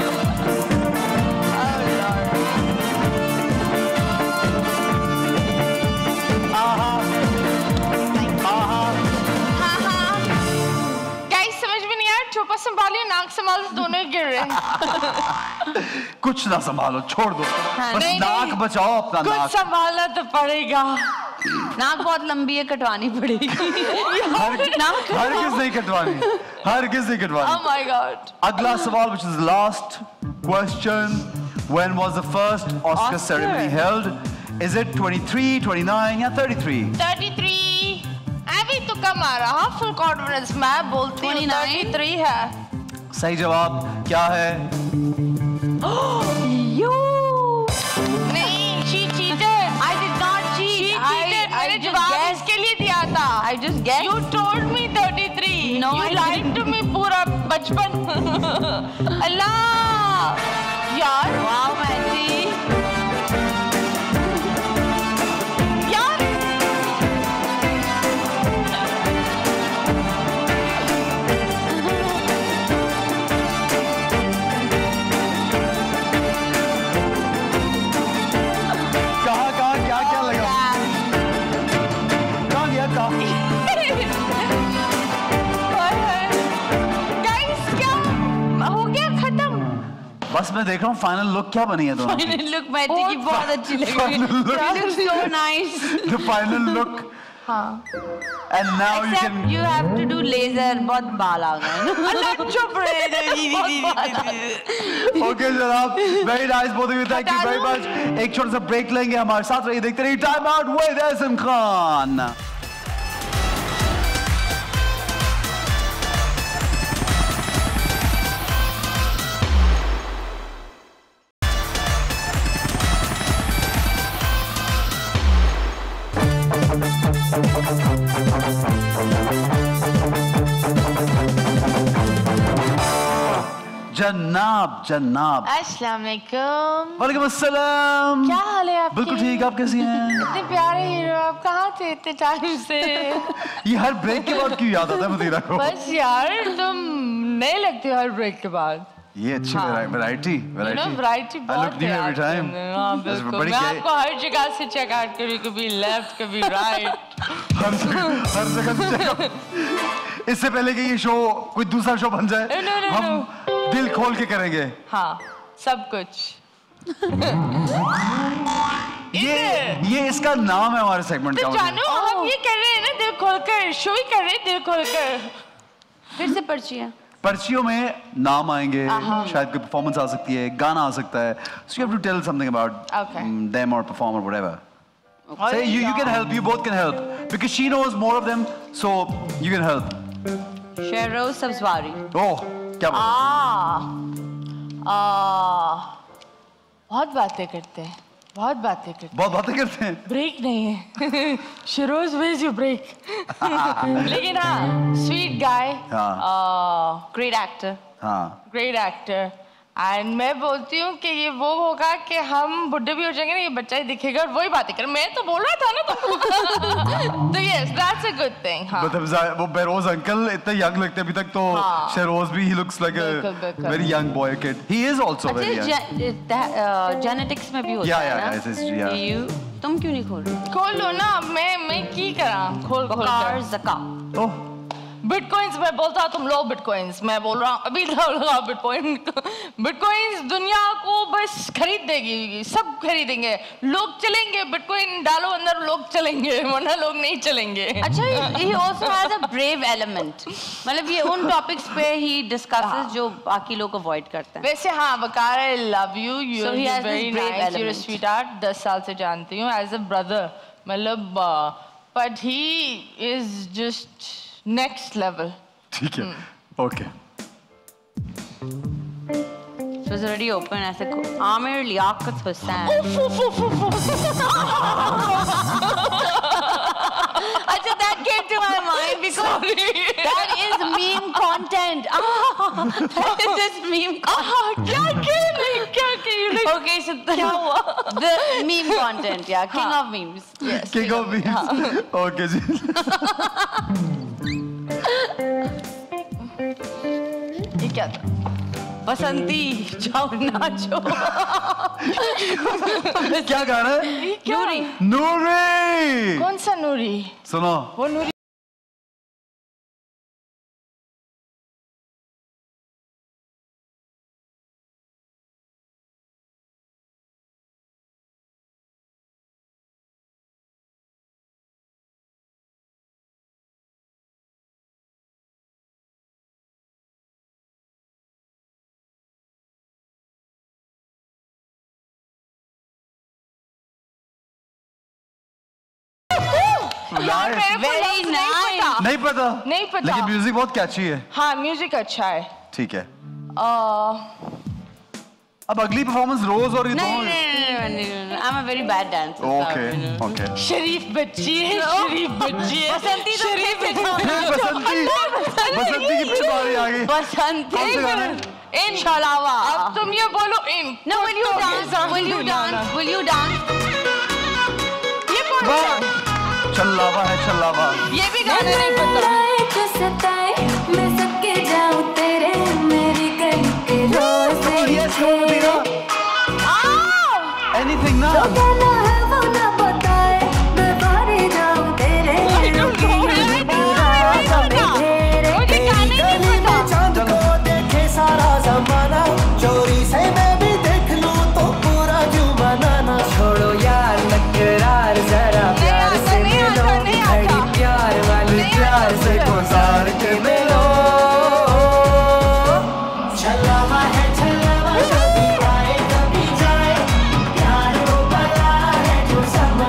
छुपा संभालिए, नाक संभाल, दोनों ही गिर रहे हैं. कुछ ना संभालो, छोड़ दो. बस नहीं, नाक नहीं. बचाओ अपना. कुछ नाक संभालना तो पड़ेगा. नाक बहुत लंबी है, कटवानी पड़ेगी. हर किस नहीं कटवानी. हर किस नहीं कटवानी. Oh my God. अगला सवाल, which is the last question. When was the first Oscar ceremony held? Is it 23, 29 या 33? 33. अभी तो कम आ रहा. फुल कॉन्फिडेंस मैं बोलती हूँ 33 है. सही जवाब क्या है? You. नहीं, she cheated. I did not cheat. She cheated. मैंने जवाब इसके लिए दिया था. I just guessed. You told me 33. No, you I lied didn't. to me पूरा बचपन. अल्लाह यार. Wow, Mandy. यार. कहाँ क्या लगा? कहाँ गया? Guys, क्या हो गया? खत्म. बस मैं देख रहा हूँ फाइनल लुक क्या बनी है दोनों की. Final look Mandy की बहुत अच्छी लग रही है. Final look. You look so nice. The final look. हाँ. And now you Except can. you have to do laser. बहुत बाल आ गए. अल्लाह चुप रहे. Okay जनाब, very nice both of you. Thank you very much. एक छोटा सा ब्रेक लेंगे, हमारे साथ रहिए, देखते रहिए time out with Ehsan Khan. जनाब जनाब। अस्सलाम वालेकुम। वालेकुम अस्सलाम। क्या हाल है आपके? बिल्कुल ठीक, आप कैसी हैं? इतने प्यारे हीरो, आप कहाँ थे इतने टाइम से? ये हर ब्रेक के बाद क्यों याद आता है मदीरा को? बस यार तुम नए लगते हो हर ब्रेक के बाद। ये अच्छी वैरायटी वैरायटी बहुत है एवरी टाइम। हाँ बिल्कुल, मैं आपको हर जगह से चेक आउट करूँ, कभी लेफ्ट कभी राइट, हर जगह से check। इससे पहले कि ये शो कोई दूसरा शो बन जाए, हम दिल खोल के करेंगे। हाँ सब कुछ। ये इसका नाम है हमारे सेगमेंट का। तो जानो हम ये कर रहे हैं ना, दिल खोलकर शो ही कर रहे हैं, दिल खोलकर। फिर से पर्चियाँ। पर्चियों में नाम आएंगे, शायद कोई परफॉर्मेंस आ सकती है, गाना आ सकता है। So you have to tell something about them or perform or whatever. Say you can help, you both can help because she knows more of them, so you can help. Sheroz Sabzwari. Oh, क्या बात? बहुत बातें करते हैं, बहुत बातें करते हैं। बहुत बातें करते हैं। ब्रेक नहीं है। Sheroz was you break. लेकिन हाँ स्वीट गाय, ग्रेट एक्टर। हाँ ग्रेट एक्टर। एंड मैं बोलती हूँ कि ये वो होगा कि हम बुढ़े भी हो जाएंगे ना, ये बच्चा ही दिखेगा और वही बातें कर। मैं तो बोल रहा था ना तुमको। तो yes that's a good thing. हाँ मतलब वो बेरोज अंकल इतने यंग लगते हैं अभी तक, तो शेरोज भी he looks like a very young boy kid. He is also very young. Genetics में भी होता है ना। तुम क्यों नहीं खोल रहे? खोल लो ना, मैं की करा खोल वकार ज़का। ओह बिटकॉइंस मैं बोलता हूँ, तुम लो बिटकॉइंस। मैं बोल रहा हूँ अभी लगा बिटकॉइन। बिटकॉइंस दुनिया को बस खरीद देगी, सब खरीदेंगे, लोग चलेंगे। बिटकॉइन डालो अंदर, लोग चलेंगे, वरना लोग नहीं चलेंगे। अच्छा, he also has a brave element। मतलब ये उन टॉपिक्स पे ही डिस्कसेस जो बाकी लोग अवॉइड करते हैं। वैसे हाँ Waqar, I love you, you are very brave nice, you are element। Sweetheart. 10 साल से जानती हूँ एज अ ब्रदर, मतलब but he is just next level. ठीक है, okay. So it's already open as a Amir Liaquat Hussain। अच्छा, that came to my mind because that is meme content। That is just meme content। क्या Okay, so क्या हुआ? The meme content, yeah, king of memes। Yes, King of memes। Okay जी। ये क्या था? बसंती जाओ नाचो। क्या गाना है? नूरी। नूरी। कौन सा नूरी? सुनो वो नूरी यार मेरे को Very love nice। नहीं पता, नहीं पता। लेकिन म्यूजिक बहुत कैची है। हाँ म्यूजिक अच्छा है। ठीक है, आ, अब अगली परफॉर्मेंस रोज और ये दोनों। नहीं, I'm a very bad dancer। Okay okay. शरीफ बच्ची है, शरीफ बच्ची है। बसंती तो शरीफ बसंती की पिछवाड़ी आ गई। बसंती। कौन से गाने? इन छलावा। अब तुम ये बोलो इन। No, will you dance? Will you dance? Will you dance? ये कौन सा? चल्लावा है चल्लावा। ये भी गाना नहीं पता। मैं सबके जाऊं तेरे मेरी गली के रोज एनीथिंग ना। जो कहना है वो ना बताए, मैं बाहर जाऊं तेरे चांद को देखे सारा जमाना, चोरी से मैं भी देख लूं तो पूरा क्यों बनाना। छोड़ो यार तकरार, जरा प्यार से मिलो, खड़ी प्यार वाली प्यार से गुजार के मिलो। छल्लावा है छल्लावा, कभी आए कभी जाए, प्यार वो बला है जो समझ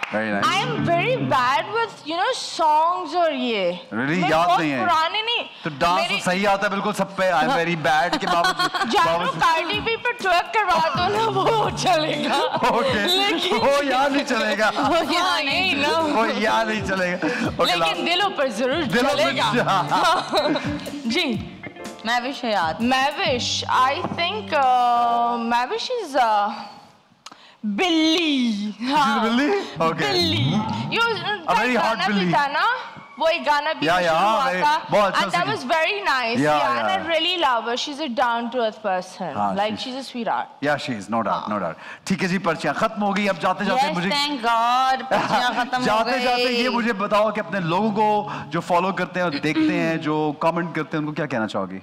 Very nice. I am very bad with songs और ये. Really? मैं याद बहुत नहीं है. पुराने नहीं. तो डांस तो सही आता है बिल्कुल सब पे. I'm very bad के बावजूद. जानो कार्डी बी पर ट्वर्क करवा दो ना वो चलेगा. Okay. वो याद नहीं चलेगा. हाँ नहीं ना. वो याद नहीं चलेगा. लेकिन दिलों पर जरूर चलेगा. जी. Mavish है याद. Mavish, I think Mavish is बिल्ली. हाँ. बिल्ली? Okay. बिल्ली. यो very hot गाना बिल्ली. भी था ना. वो एक गाना भी Yeah, हुआ था. बहुत अच्छा And that singing. was very nice. Yeah, And I yeah. really love her. She's a down to earth person. हाँ, Like she's a sweetheart. Yeah, she is, no doubt, no doubt. ठीक है जी, पर्चियां खत्म हो गई. अब जाते जाते Yes, मुझे thank God. पर्चियां खत्म हो जाते गई. जाते ये मुझे बताओ कि अपने लोगों को जो फॉलो करते हैं और देखते हैं, जो कमेंट करते हैं, उनको क्या कहना चाहोगी?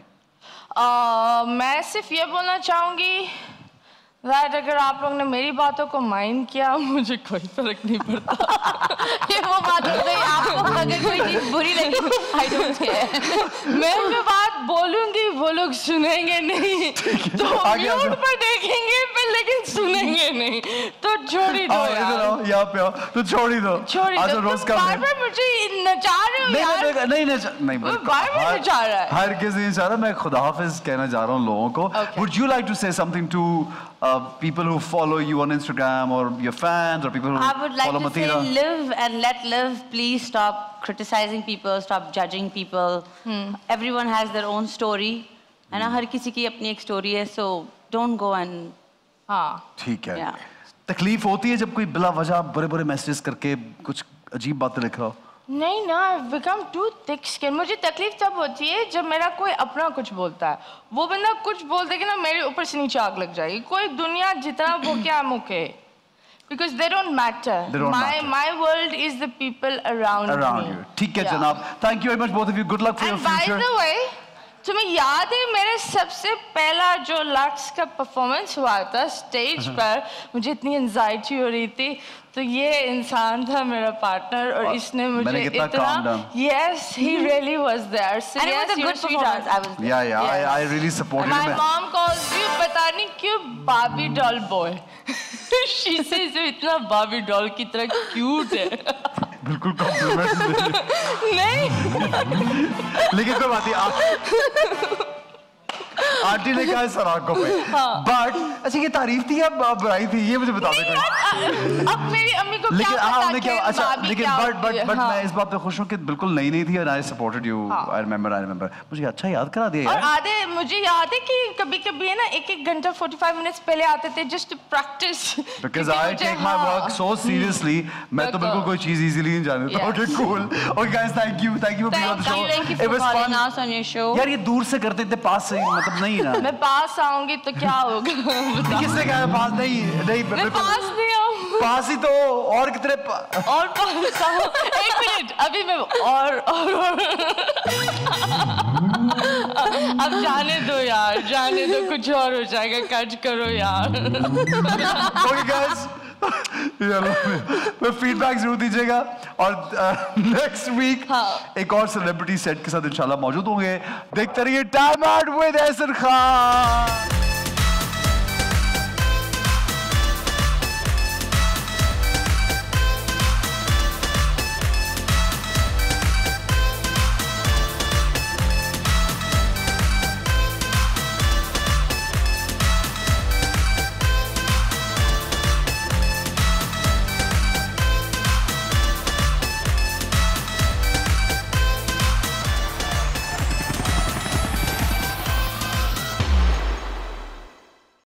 मैं सिर्फ ये बोलना चाहूंगी that अगर आप लोग ने मेरी बातों को माइंड किया मुझे कोई फर्क नहीं पड़ता. ये वो बात हो गई. आपको अगर कोई चीज बुरी लगी I don't care. मैं जो बात बोलूंगी वो लोग सुनेंगे नहीं. तो म्यूट पर देखेंगे पर लेकिन सुनेंगे नहीं. तो छोड़ी दो यार. इधर आओ, यहाँ पे आओ. तो छोड़ी दो. छोड़ी आज दो. रोज तुम का बार-बार मुझे नचा रहे हो यार. नहीं बार-बार नचा रहा है. हर किसी नहीं चाह रहा. मैं खुदा हाफिज कहना चाह रहा हूँ लोगों को. Okay. Would you like to say something to people who follow you on Instagram or your fans or people who I would like follow to Matheera? say live and let live. Please stop criticizing people, stop judging people. Everyone has their own story. है ना, हर किसी की अपनी एक story है, so don't go and हाँ. ठीक है. Yeah. तकलीफ होती है जब कोई बिला वजह बुरे बुरे मैसेजेस करके कुछ अजीब बातें लिख रहा हो? नहीं ना, I've become too thick skin. मुझे तकलीफ तब होती है जब मेरा कोई अपना कुछ बोलता है. वो बंदा कुछ बोल दे कि ना मेरे ऊपर से नीचे आग लग जाएगी. कोई दुनिया जितना भूखे I'm okay. Because they don't matter. They don't matter. My world is the people around me. you. ठीक है Yeah. जनाब. Thank you very much both of you. Good luck for And your by future. the way, तुम्हें याद है मेरे सबसे पहला जो लक्स का परफॉर्मेंस हुआ था स्टेज पर, मुझे इतनी एंजाइटी हो रही थी. तो ये इंसान था मेरा पार्टनर और इसने मुझे इतना yes he really was there. So and yes, it was a good performance. I was there. Yeah, Yes. I really supported My him. mom calls you पता नहीं क्यों Barbie doll boy. She says इतना Barbie doll की तरह cute है. बिल्कुल complement नहीं. लेकिन कोई बात नहीं. आंटी ने कहा सर आंखों पे. बट अच्छा ये तारीफ थी या बुराई थी ये मुझे बता दे कोई. अब मेरी अम्मी को लेकिन क्या हमने पता क्या कि अच्छा भाभी लेकिन क्या बट होती है. मैं इस बात पे खुश हूँ कि बिल्कुल नई नहीं थी और I supported you. I remember मुझे अच्छा याद करा दिया और यार. आधे मुझे याद है कि कभी-कभी है ना 1-1 घंटा 45 मिनट्स पहले आते थे just to practice. Because I take my work so seriously. मैं तो बिल्कुल कोई चीज इजीली नहीं जाने देता. Okay, cool. Okay guys, thank you for being on the show. Thank you for calling us on your show. यार ये दूर से करते थे पास से मतलब नहीं ना. मैं पास आऊंगी तो क्या होगा. किसने कहा पास नहीं मैं पास नहीं आऊं. पास ही तो और कितने और पास आऊं. 1 मिनट अभी मैं और अब जाने दो यार, जाने दो, कुछ और हो जाएगा. कट करो यार. Okay guys. मैं फीडबैक जरूर दीजिएगा और नेक्स्ट वीक एक और सेलिब्रिटी सेट के साथ इंशाल्लाह मौजूद होंगे. देखते रहिए time out with Ehsan Khan.